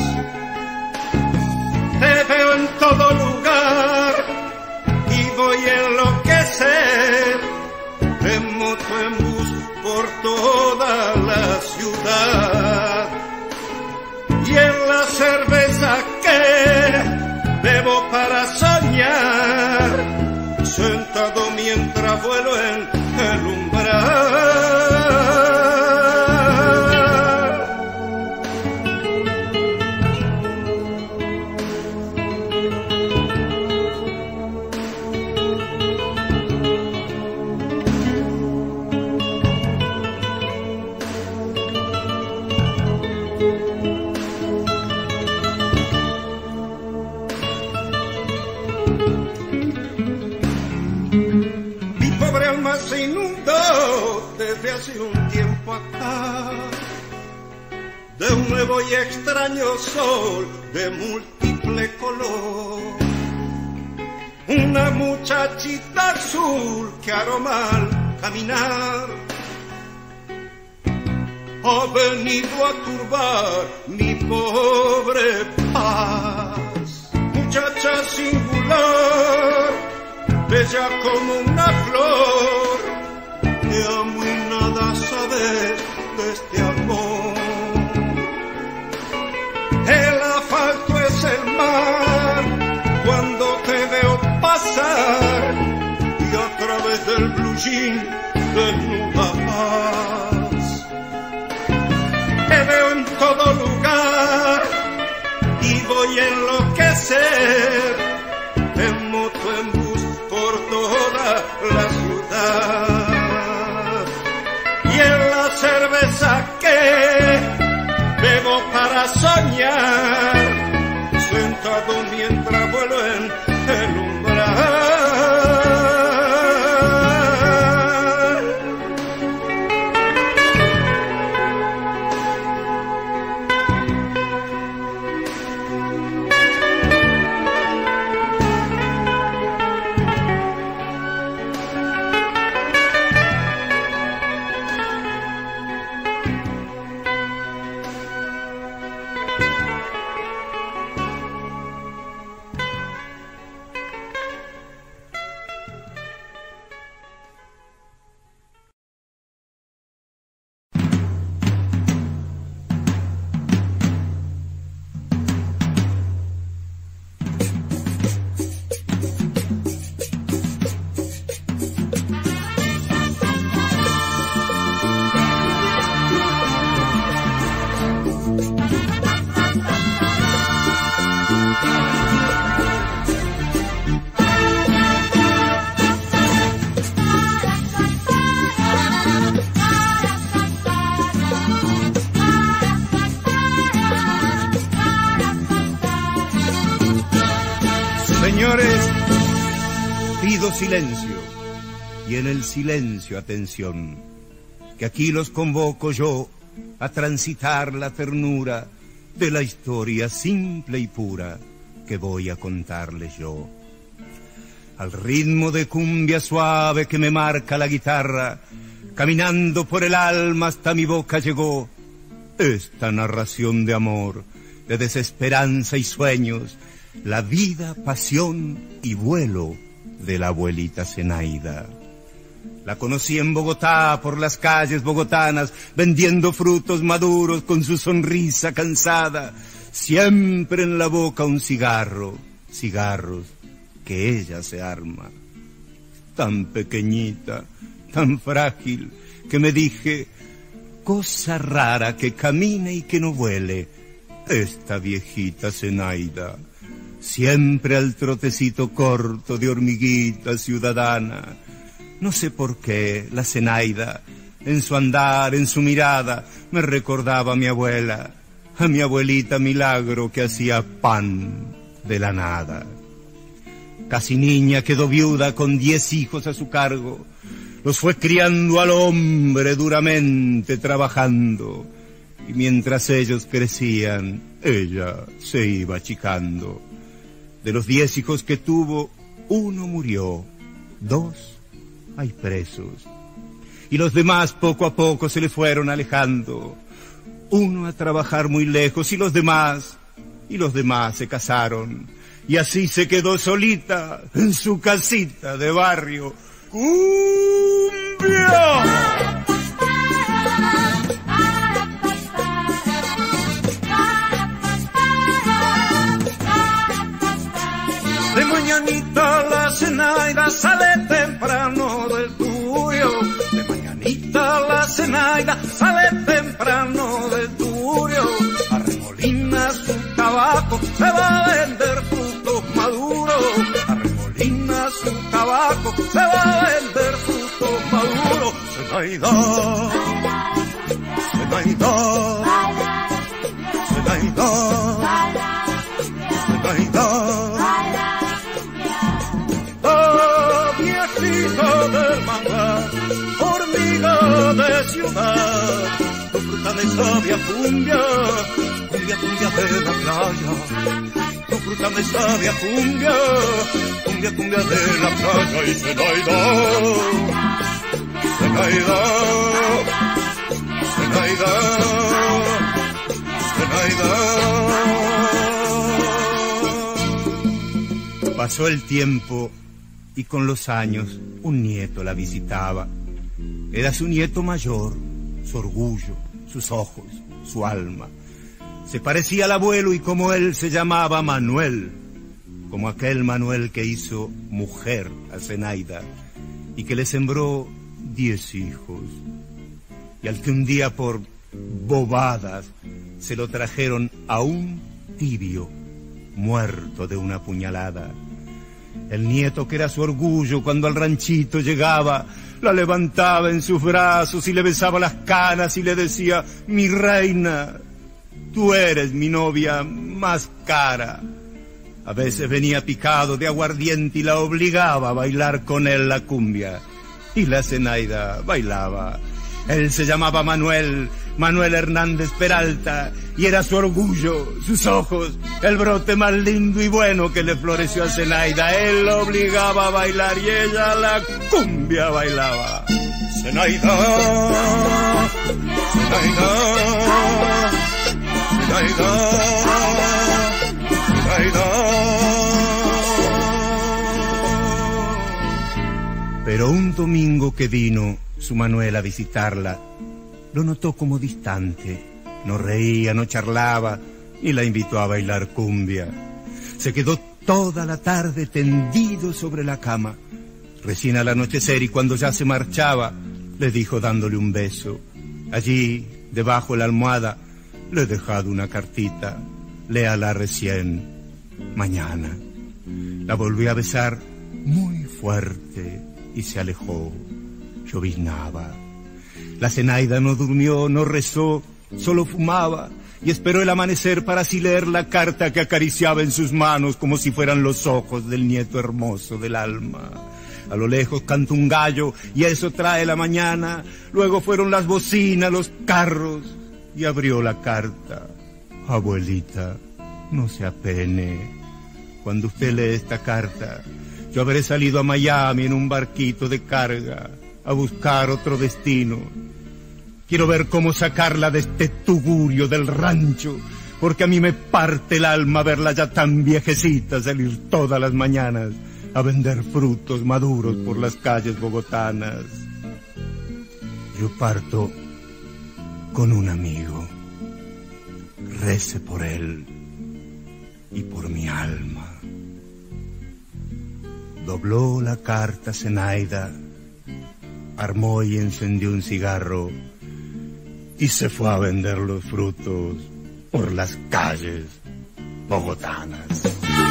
S1: Te veo en todo lugar y voy a enloquecer. Temo vuelo en el umbral. Se inundó desde hace un tiempo acá de un nuevo y extraño sol de múltiple color. Una muchachita azul que aroma al caminar ha venido a turbar mi pobre paz. Muchacha singular, bella como una flor, te amo y nada sabes de este amor. El asfalto es el mar cuando te veo pasar y a través del blue jean desnudas. Te veo en todo lugar y voy a enloquecer en moto, en bus, por toda la ciudad. Y en la cerveza que bebo para soñar, sentado mientras vuelo en el umbral.
S5: Señores, pido silencio, y en el silencio atención, que aquí los convoco yo a transitar la ternura de la historia simple y pura que voy a contarles yo. Al ritmo de cumbia suave que me marca la guitarra, caminando por el alma hasta mi boca llegó esta narración de amor, de desesperanza y sueños, la vida, pasión y vuelo de la abuelita Zenaida. La conocí en Bogotá, por las calles bogotanas, vendiendo frutos maduros con su sonrisa cansada, siempre en la boca un cigarro, cigarros que ella se arma. Tan pequeñita, tan frágil, que me dije, cosa rara que camine y que no vuele, esta viejita Zenaida. Siempre al trotecito corto de hormiguita ciudadana. No sé por qué la Zenaida, en su andar, en su mirada, me recordaba a mi abuela, a mi abuelita Milagro que hacía pan de la nada. Casi niña quedó viuda con 10 hijos a su cargo. Los fue criando al hombre duramente trabajando. Y mientras ellos crecían, ella se iba achicando. De los 10 hijos que tuvo, 1 murió, 2 hay presos. Y los demás poco a poco se le fueron alejando. Uno a trabajar muy lejos y los demás se casaron. Y así se quedó solita en su casita de barrio. ¡Cumbia! De mañanita la Zenaida sale temprano del Zenaida sale temprano del tugurio, arremolina su tabaco, se va a vender frutos maduros. Arremolina su tabaco, se va a vender frutos maduros. Zenaida, Zenaida, Zenaida, Zenaida. Viejita del manglar, hormiga de ciudad, tu fruta me sabe a cumbia, cumbia, cumbia de la playa. Tu fruta me sabe a cumbia, cumbia, cumbia de la playa. Y Zenaida, Zenaida, Zenaida, Zenaida. Pasó el tiempo y con los años un nieto la visitaba. Era su nieto mayor, su orgullo, sus ojos, su alma. Se parecía al abuelo y como él se llamaba Manuel, como aquel Manuel que hizo mujer a Zenaida y que le sembró 10 hijos. Y al que un día por bobadas se lo trajeron a un tibio, muerto de una puñalada. El nieto que era su orgullo cuando al ranchito llegaba, la levantaba en sus brazos y le besaba las canas y le decía: mi reina, tú eres mi novia más cara. A veces venía picado de aguardiente y la obligaba a bailar con él la cumbia. Y la Zenaida bailaba. Él se llamaba Manuel, Manuel Hernández Peralta, y era su orgullo, sus ojos, el brote más lindo y bueno que le floreció a Zenaida. Él la obligaba a bailar y ella la cumbia bailaba. Zenaida, Zenaida, Zenaida, Zenaida. Pero un domingo que vino su Manuel a visitarla, lo notó como distante. No reía, no charlaba, y la invitó a bailar cumbia. Se quedó toda la tarde tendido sobre la cama. Recién al anochecer, y cuando ya se marchaba, le dijo dándole un beso. Allí, debajo de la almohada, le he dejado una cartita. Léala recién, mañana. La volvió a besar muy fuerte y se alejó. Lloviznaba. La Zenaida no durmió, no rezó, solo fumaba y esperó el amanecer para así leer la carta que acariciaba en sus manos como si fueran los ojos del nieto hermoso del alma. A lo lejos cantó un gallo y eso trae la mañana. Luego fueron las bocinas, los carros y abrió la carta. Abuelita, no se apene. Cuando usted lee esta carta, yo habré salido a Miami en un barquito de carga a buscar otro destino. Quiero ver cómo sacarla de este tugurio del rancho, porque a mí me parte el alma verla ya tan viejecita salir todas las mañanas a vender frutos maduros por las calles bogotanas. Yo parto con un amigo. Rece por él y por mi alma. Dobló la carta Zenaida, armó y encendió un cigarro y se fue a vender los frutos por las calles bogotanas.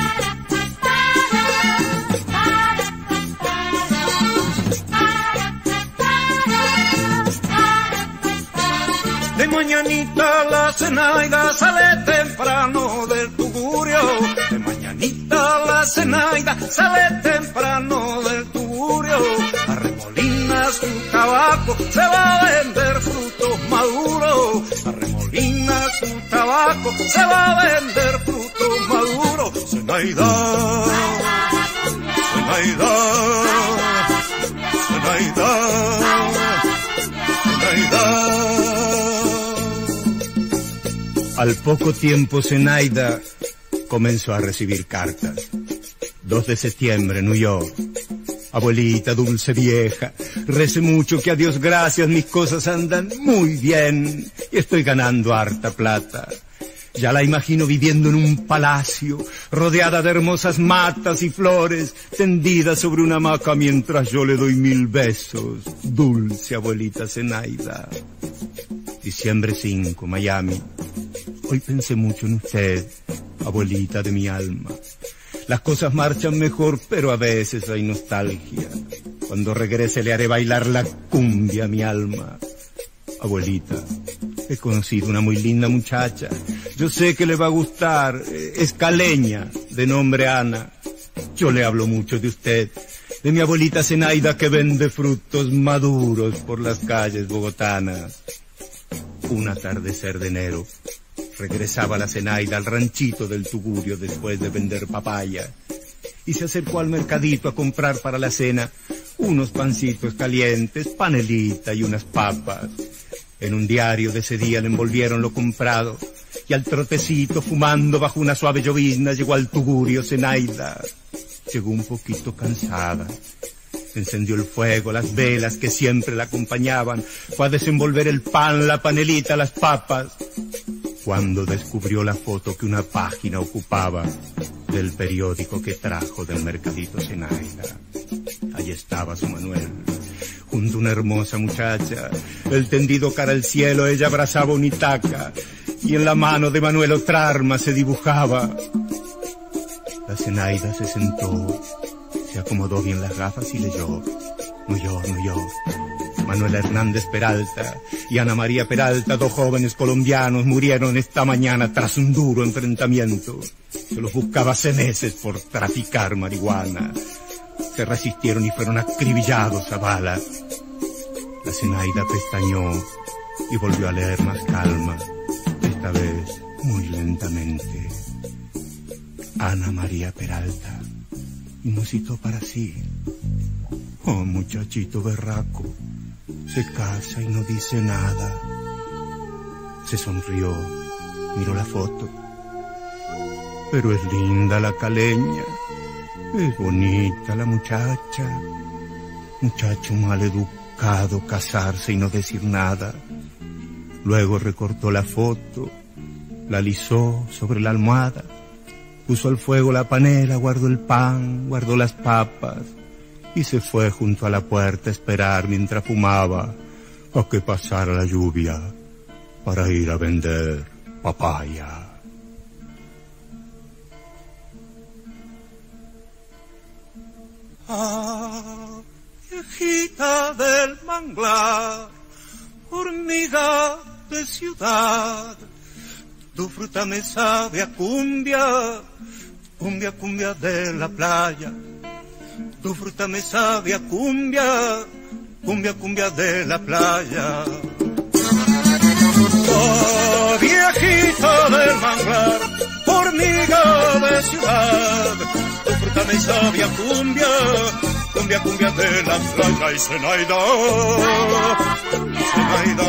S5: De mañanita la Zenaida sale temprano del tugurio. De mañanita la Zenaida sale temprano del tugurio. Arremolina su tabaco, se va a vender frutos maduros. Arremolina su tabaco, se va a vender frutos maduros. Zenaida, Zenaida, Zenaida, Zenaida. Al poco tiempo Zenaida comenzó a recibir cartas. 2 de septiembre, New York. Abuelita dulce vieja, rece mucho que a Dios gracias mis cosas andan muy bien y estoy ganando harta plata. Ya la imagino viviendo en un palacio, rodeada de hermosas matas y flores, tendida sobre una hamaca mientras yo le doy 1000 besos. Dulce abuelita Zenaida.
S1: Diciembre 5, Miami. Hoy pensé mucho en usted, abuelita de mi alma. Las cosas marchan mejor, pero a veces hay nostalgia. Cuando regrese le haré bailar la cumbia a mi alma. Abuelita, he conocido una muy linda muchacha. Yo sé que le va a gustar. Es caleña, de nombre Ana. Yo le hablo mucho de usted, de mi abuelita Zenaida que vende frutos maduros por las calles bogotanas. Un atardecer de enero, regresaba la Zenaida al ranchito del Tugurio después de vender papaya y se acercó al mercadito a comprar para la cena unos pancitos calientes, panelita y unas papas. En un diario de ese día le envolvieron lo comprado y al trotecito, fumando bajo una suave llovizna, llegó al Tugurio Zenaida. Llegó un poquito cansada. Encendió el fuego, las velas que siempre la acompañaban. Fue a desenvolver el pan, la panelita, las papas. Cuando descubrió la foto que una página ocupaba del periódico que trajo del mercadito Zenaida. Allí estaba su Manuel, junto a una hermosa muchacha. El tendido cara al cielo, ella abrazaba una itaca. Y en la mano de Manuel otra arma se dibujaba. La Zenaida se sentó, se acomodó bien las gafas y leyó. No. Manuel Hernández Peralta y Ana María Peralta, dos jóvenes colombianos, murieron esta mañana tras un duro enfrentamiento. Se los buscaba hace meses por traficar marihuana. Se resistieron y fueron acribillados a balas. La Zenaida pestañeó y volvió a leer más calma, esta vez muy lentamente. Ana María Peralta, y musitó para sí. Oh, muchachito berraco, se casa y no dice nada. Se sonrió, miró la foto. Pero es linda la caleña, es bonita la muchacha. Muchacho mal educado, casarse y no decir nada. Luego recortó la foto, la alisó sobre la almohada. Puso al fuego la panela, guardó el pan, guardó las papas y se fue junto a la puerta a esperar mientras fumaba a que pasara la lluvia para ir a vender papaya. Ah, viejita del manglar, hormiga de ciudad, tu fruta me sabe a cumbia, cumbia, cumbia de la playa. Tu fruta me sabe a cumbia, cumbia, cumbia de la playa. Oh, viejita del manglar, hormiga de ciudad, tu fruta me sabe a cumbia, cumbia, cumbia de la playa. Y Zenaida, Zenaida,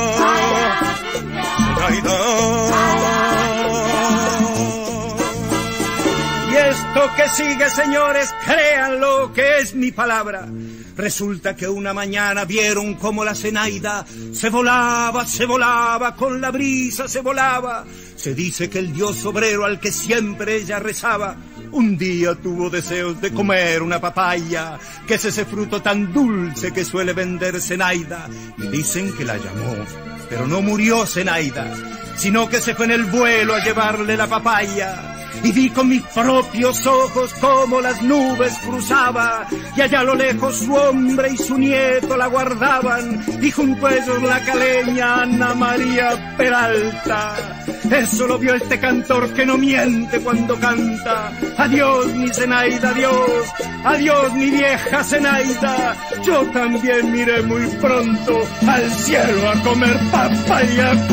S1: y esto que sigue, señores, créanlo que es mi palabra. Resulta que una mañana vieron como la Zenaida se volaba, con la brisa se volaba. Se dice que el dios obrero al que siempre ella rezaba, un día tuvo deseos de comer una papaya, que es ese fruto tan dulce que suele vender Zenaida. Y dicen que la llamó, pero no murió Zenaida, sino que se fue en el vuelo a llevarle la papaya. Y vi con mis propios ojos cómo las nubes cruzaba, y allá a lo lejos su hombre y su nieto la guardaban, y junto a ellos la caleña Ana María Peralta. Eso lo vio este cantor que no miente cuando canta. Adiós mi Zenaida, adiós, adiós mi vieja Zenaida. Yo también miré muy pronto al cielo a comer papaya.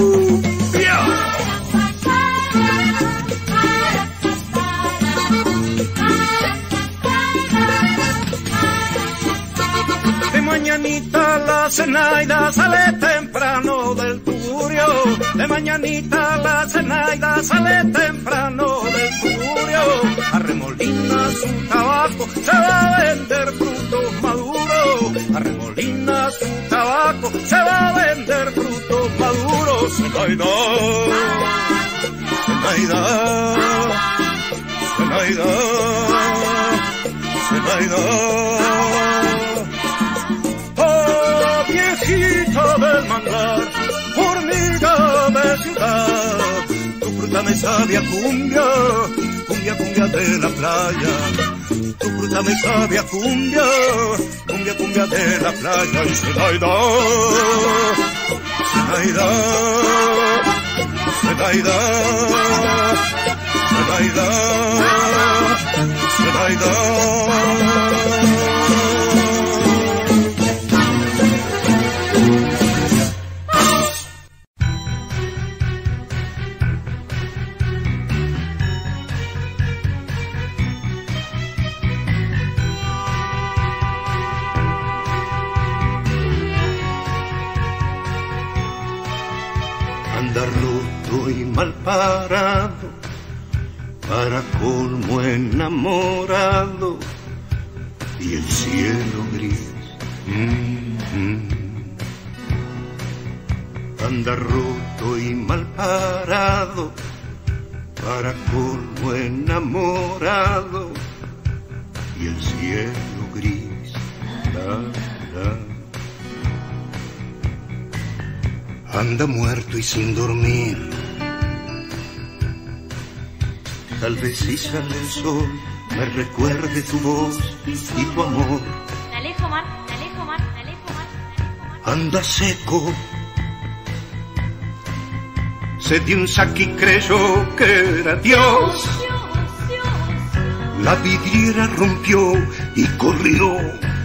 S1: mañanita la Zenaida sale temprano del Tugurio. De mañanita la Zenaida sale temprano del Tugurio. Arremolina su tabaco, se va a vender frutos maduros. Arremolina su tabaco, se va a vender frutos maduros. Zenaida, Zenaida, Zenaida, Zenaida. Viejita del manglar,
S5: tu fruta me sabe a cumbia, cumbia, cumbia de la playa. Tu fruta me sabe a cumbia, cumbia, cumbia de la playa. Y se da, se da, se da, se da, se da, se da, se da. Andar roto y mal parado, para colmo enamorado, y el cielo gris. Andar roto y mal parado, para colmo enamorado, y el cielo gris. Anda muerto y sin dormir. Tal vez si sale el sol me recuerde tu voz y tu amor.
S9: Me alejo más, me alejo más, me alejo más, me alejo más.
S5: Anda seco. Se dio un saque y creyó que era Dios. La vidriera rompió y corrió.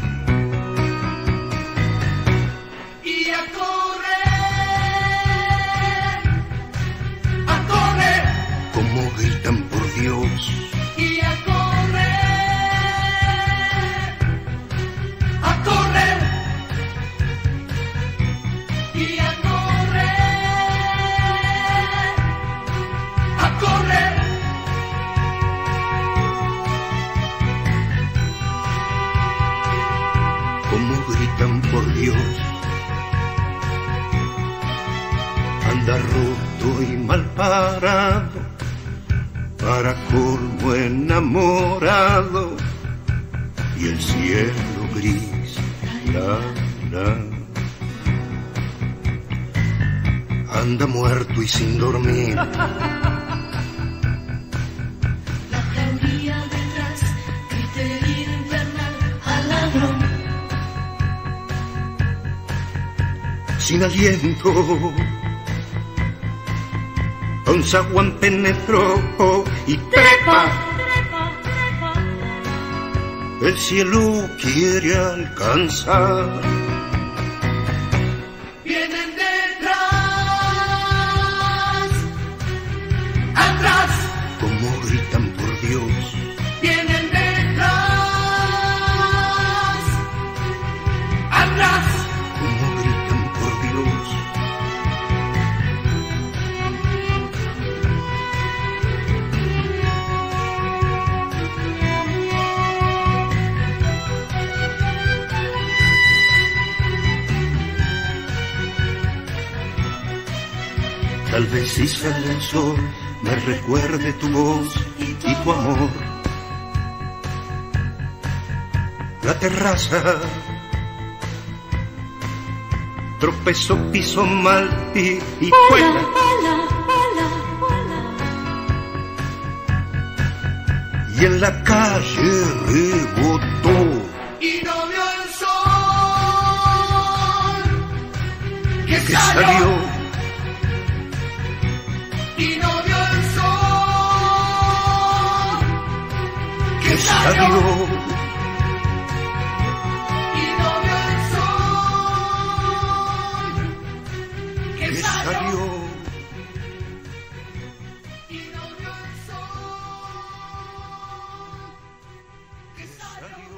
S5: Gritan por Dios
S7: y a correr, a correr, y a correr, a correr.
S5: Como gritan por Dios, anda roto y mal parado, para colmo enamorado, y el cielo gris. Anda muerto y sin dormir.
S8: La jauría detrás, griterío infernal al ladrón.
S5: Sin aliento, un zaguán penetró y trepa. El cielo quiere alcanzar.
S7: Vienen detrás, atrás.
S5: Como gritan por Dios.
S7: Vienen detrás, atrás.
S5: Como gritan por Dios. Tal vez si sale el sol me recuerde tu voz y tu amor. La terraza tropezó, piso mal y cuela. Y en la calle rebotó.
S7: Y no vio el sol que
S5: salió.
S7: Y no vio el sol que
S5: salió.
S7: Y no vio el sol que salió. Y no vio el sol que salió.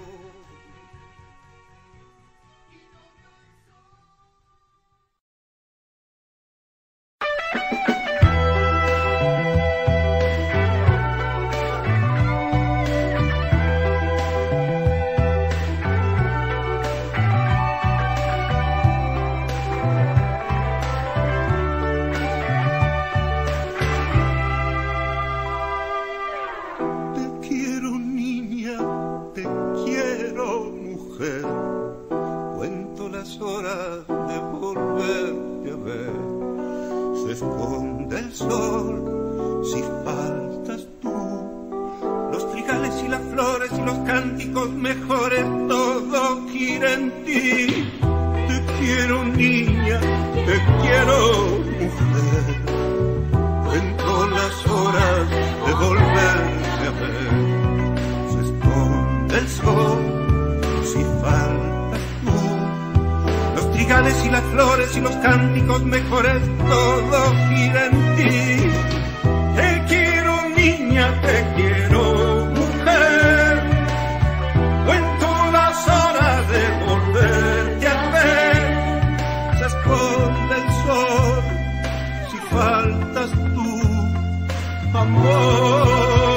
S5: Horas de volverte a ver, se esconde sol, si faltas tú, los trigales y las flores y los cánticos mejores, todo gira en ti. Te quiero niña, te quiero mujer, cuento las horas de volverte a ver. Se esconde el sol, si faltas tú, los trigales y las flores y los cánticos mejores, todo gira en ti. Te quiero niña, te quiero mujer, cuento las horas de volverte a ver. Se esconde el sol, si faltas tú, amor.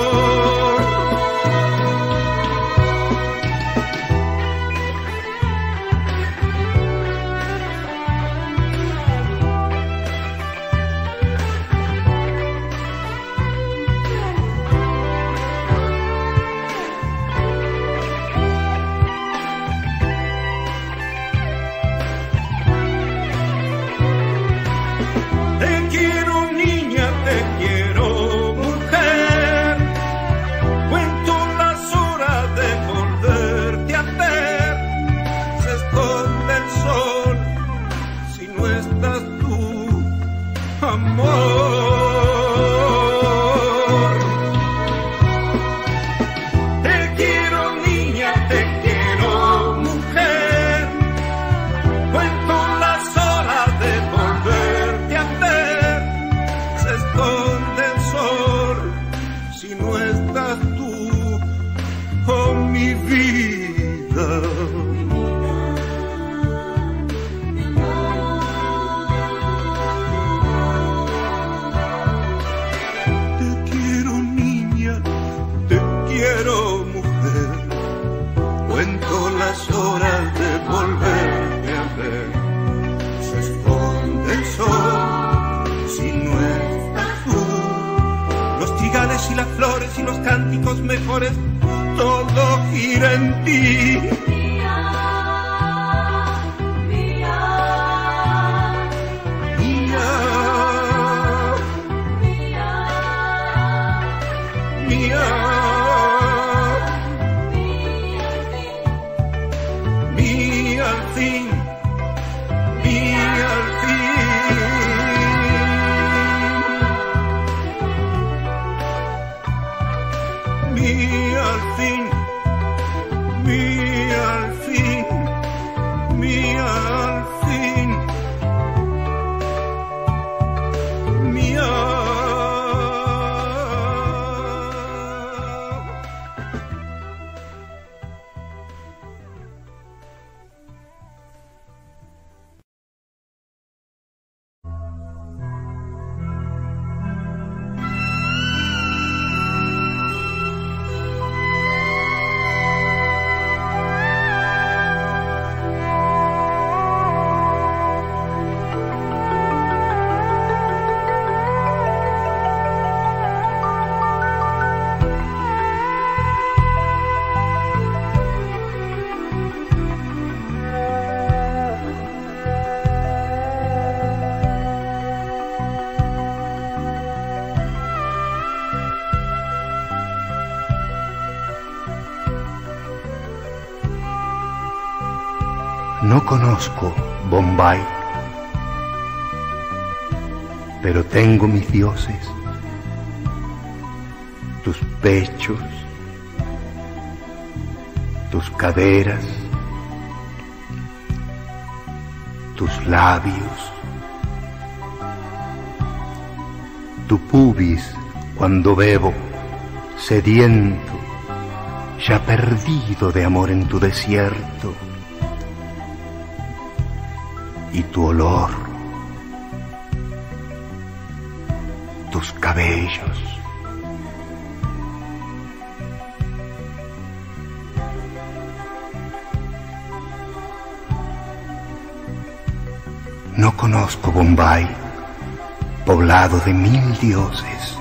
S5: Y las flores y los cánticos mejores, todo gira en ti. Mía, mía, mía, mía, mía, mía al fin, mía al fin. Mi al fin, mi al fin, mi al fin, mi
S10: No conozco Bombay, pero tengo mis dioses, tus pechos, tus caderas, tus labios, tu pubis cuando bebo, sediento, ya perdido de amor en tu desierto. Y tu olor, tus cabellos. No conozco Bombay, poblado de 1000 dioses.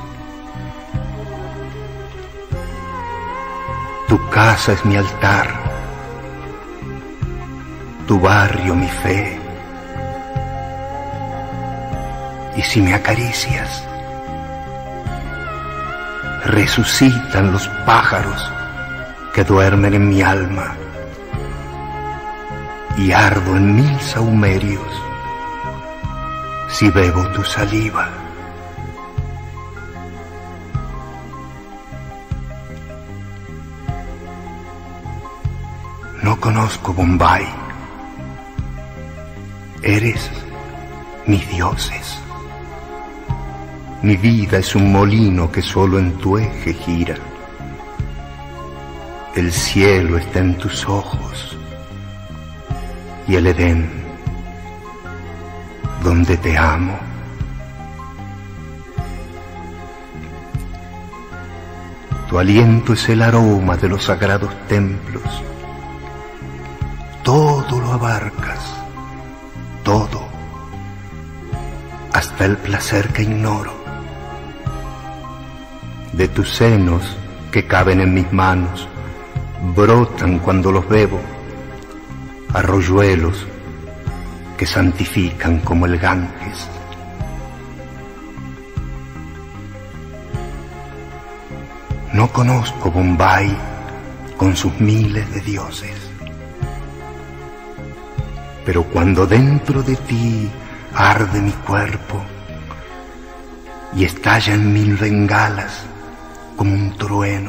S10: Tu casa es mi altar, tu barrio mi fe. Y si me acaricias, resucitan los pájaros que duermen en mi alma, y ardo en 1000 sahumerios si bebo tu saliva. No conozco Bombay, eres mis dioses. Mi vida es un molino que solo en tu eje gira. El cielo está en tus ojos y el Edén, donde te amo. Tu aliento es el aroma de los sagrados templos. Todo lo abarcas, todo, hasta el placer que ignoro. De tus senos que caben en mis manos, brotan cuando los bebo arroyuelos que santifican como el Ganges. No conozco Bombay con sus miles de dioses, pero cuando dentro de ti arde mi cuerpo y estalla en 1000 bengalas como un trueno,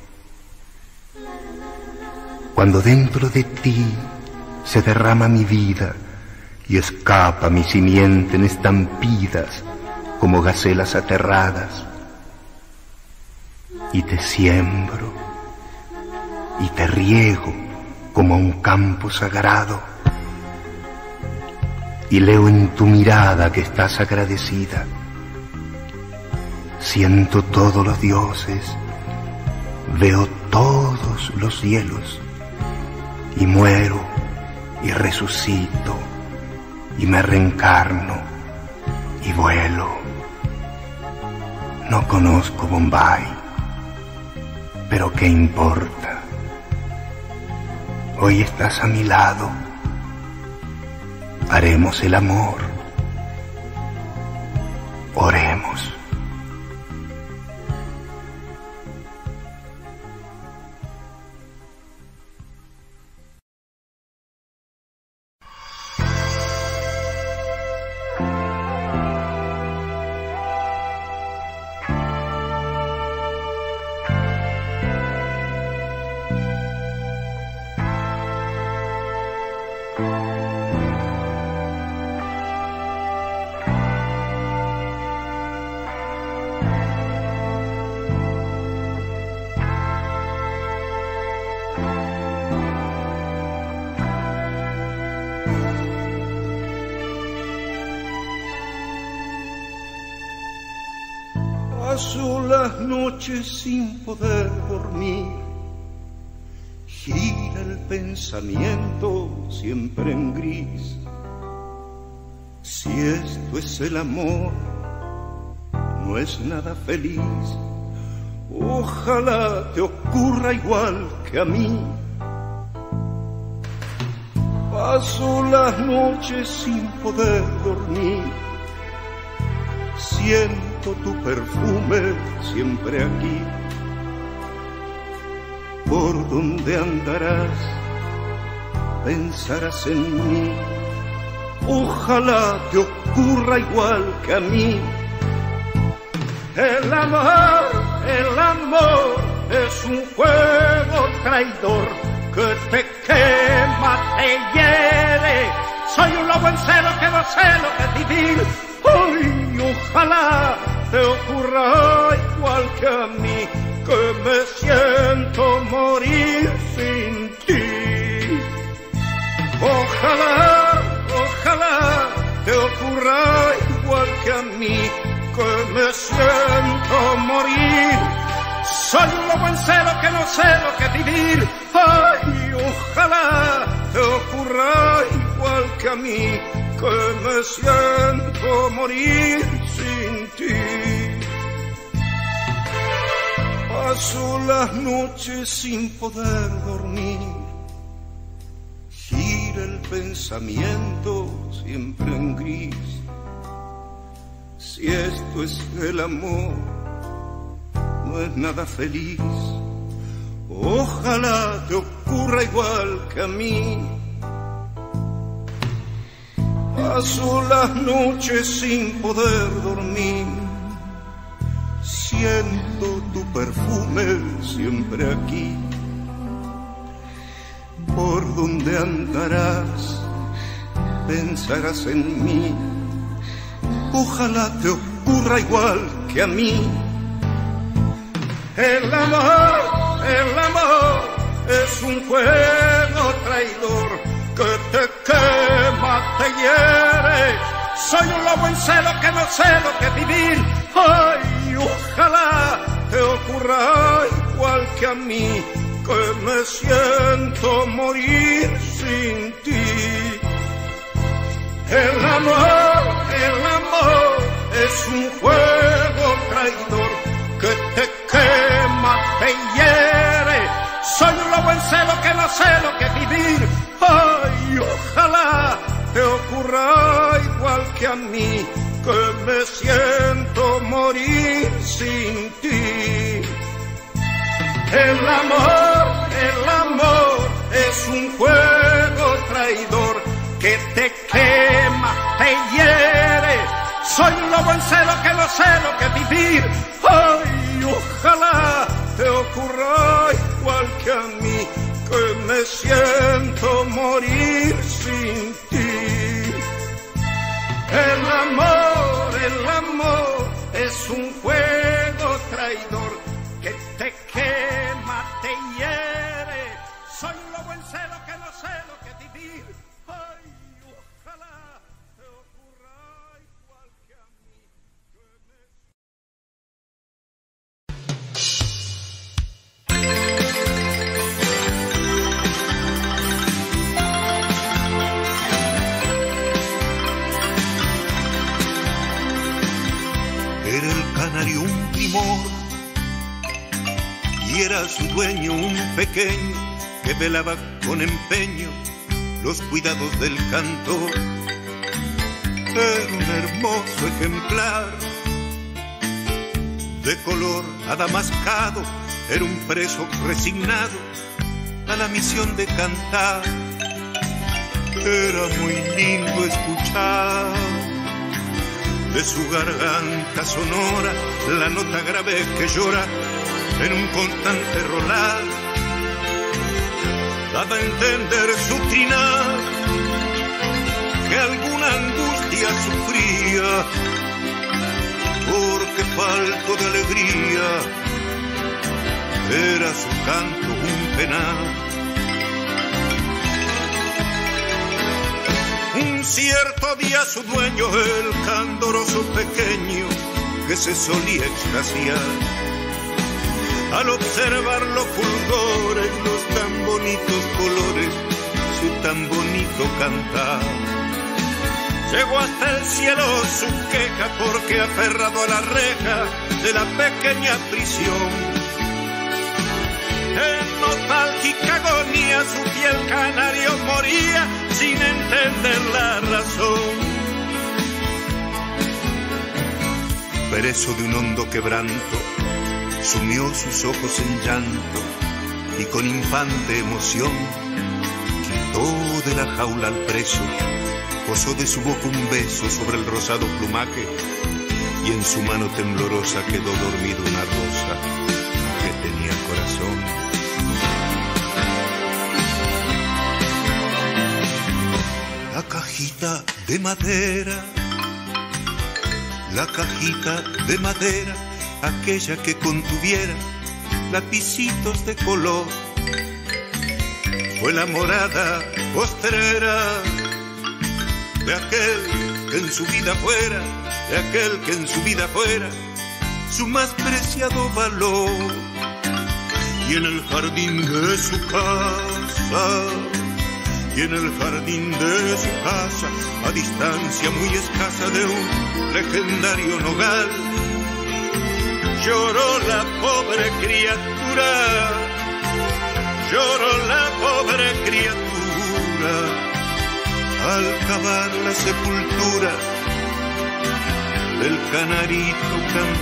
S10: cuando dentro de ti se derrama mi vida y escapa mi simiente en estampidas como gacelas aterradas, y te siembro y te riego como a un campo sagrado, y leo en tu mirada que estás agradecida. Siento todos los dioses, veo todos los cielos, y muero y resucito y me reencarno y vuelo. No conozco Bombay, pero ¿qué importa? Hoy estás a mi lado, haremos el amor, oremos.
S1: Paso las noches sin poder dormir, gira el pensamiento siempre en gris. Si esto es el amor, no es nada feliz. Ojalá te ocurra igual que a mí. Paso las noches sin poder dormir, siento tu perfume siempre aquí. Por donde andarás, pensarás en mí. Ojalá te ocurra igual que a mí. El amor es un juego traidor que te quema, te hiere. Soy un lobo en celo que no sé lo que es vivir. Ay, ojalá te ocurra igual que a mí, que me siento morir sin ti. Ojalá te ocurra igual que a mí, que me siento morir. Soy un lobo en celo que no sé lo que es vivir. Ay, ojalá te ocurra igual que a mí, que me siento morir sin ti. Paso las noches sin poder dormir, gira el pensamiento siempre en gris. Si esto es el amor,
S5: no es nada feliz. Ojalá te ocurra igual que a mí. Paso las noches sin poder dormir. Siento tu perfume siempre aquí. Por donde andarás, pensarás en mí. Ojalá te ocurra igual que a mí. El amor es un juego traidor que te quema, te hiere. Soy un lobo en celo que no sé lo que vivir. Ay, ojalá te ocurra igual que a mí, que me siento morir sin ti. El amor es un juego traidor que te quema, te hiere. Soy un lobo en celo que no sé lo que vivir. Ay, ojalá te ocurra igual que a mí, que me siento morir sin ti. El amor es un juego traidor que te quema, te hiere. Soy un lobo en celo que no sé lo que vivir. Ay, ojalá te ocurra igual que a mí, que me siento morir sin ti. El amor es un juego traidor que te quema, te hiere. Soy un lobo en celo que no sé lo que vivir. Ay, ojalá te ocurra igual que a mí. Era el canario un primor y era su dueño un pequeño que velaba con empeño los cuidados del cantor. Era un hermoso ejemplar de color adamascado, era un preso resignado a la misión de cantar. Era muy lindo escuchar de su garganta sonora la nota grave que llora en un constante rolar. Daba a entender su trinar que alguna angustia sufría, porque falto de alegría era su canto un penar. Un cierto día su dueño, el candoroso pequeño, que se solía extasiar al observar los fulgores, los tan bonitos colores, su tan bonito cantar. Llegó hasta el cielo su queja porque aferrado a la reja de la pequeña prisión, en nostálgica agonía su fiel canario moría sin entender la razón. Preso de un hondo quebranto, sumió sus ojos en llanto y con infante emoción quitó de la jaula al preso, posó de su boca un beso sobre el rosado plumaje y en su mano temblorosa quedó dormida una rosa que tenía corazón. La cajita de madera, la cajita de madera, aquella que contuviera lapicitos de color, fue la morada postrera de aquel que en su vida fuera, de aquel que en su vida fuera su más preciado valor. Y en el jardín de su casa, y en el jardín de su casa, a distancia muy escasa de un legendario nogal, lloró la pobre criatura, lloró la pobre criatura, al cavar la sepultura del canarito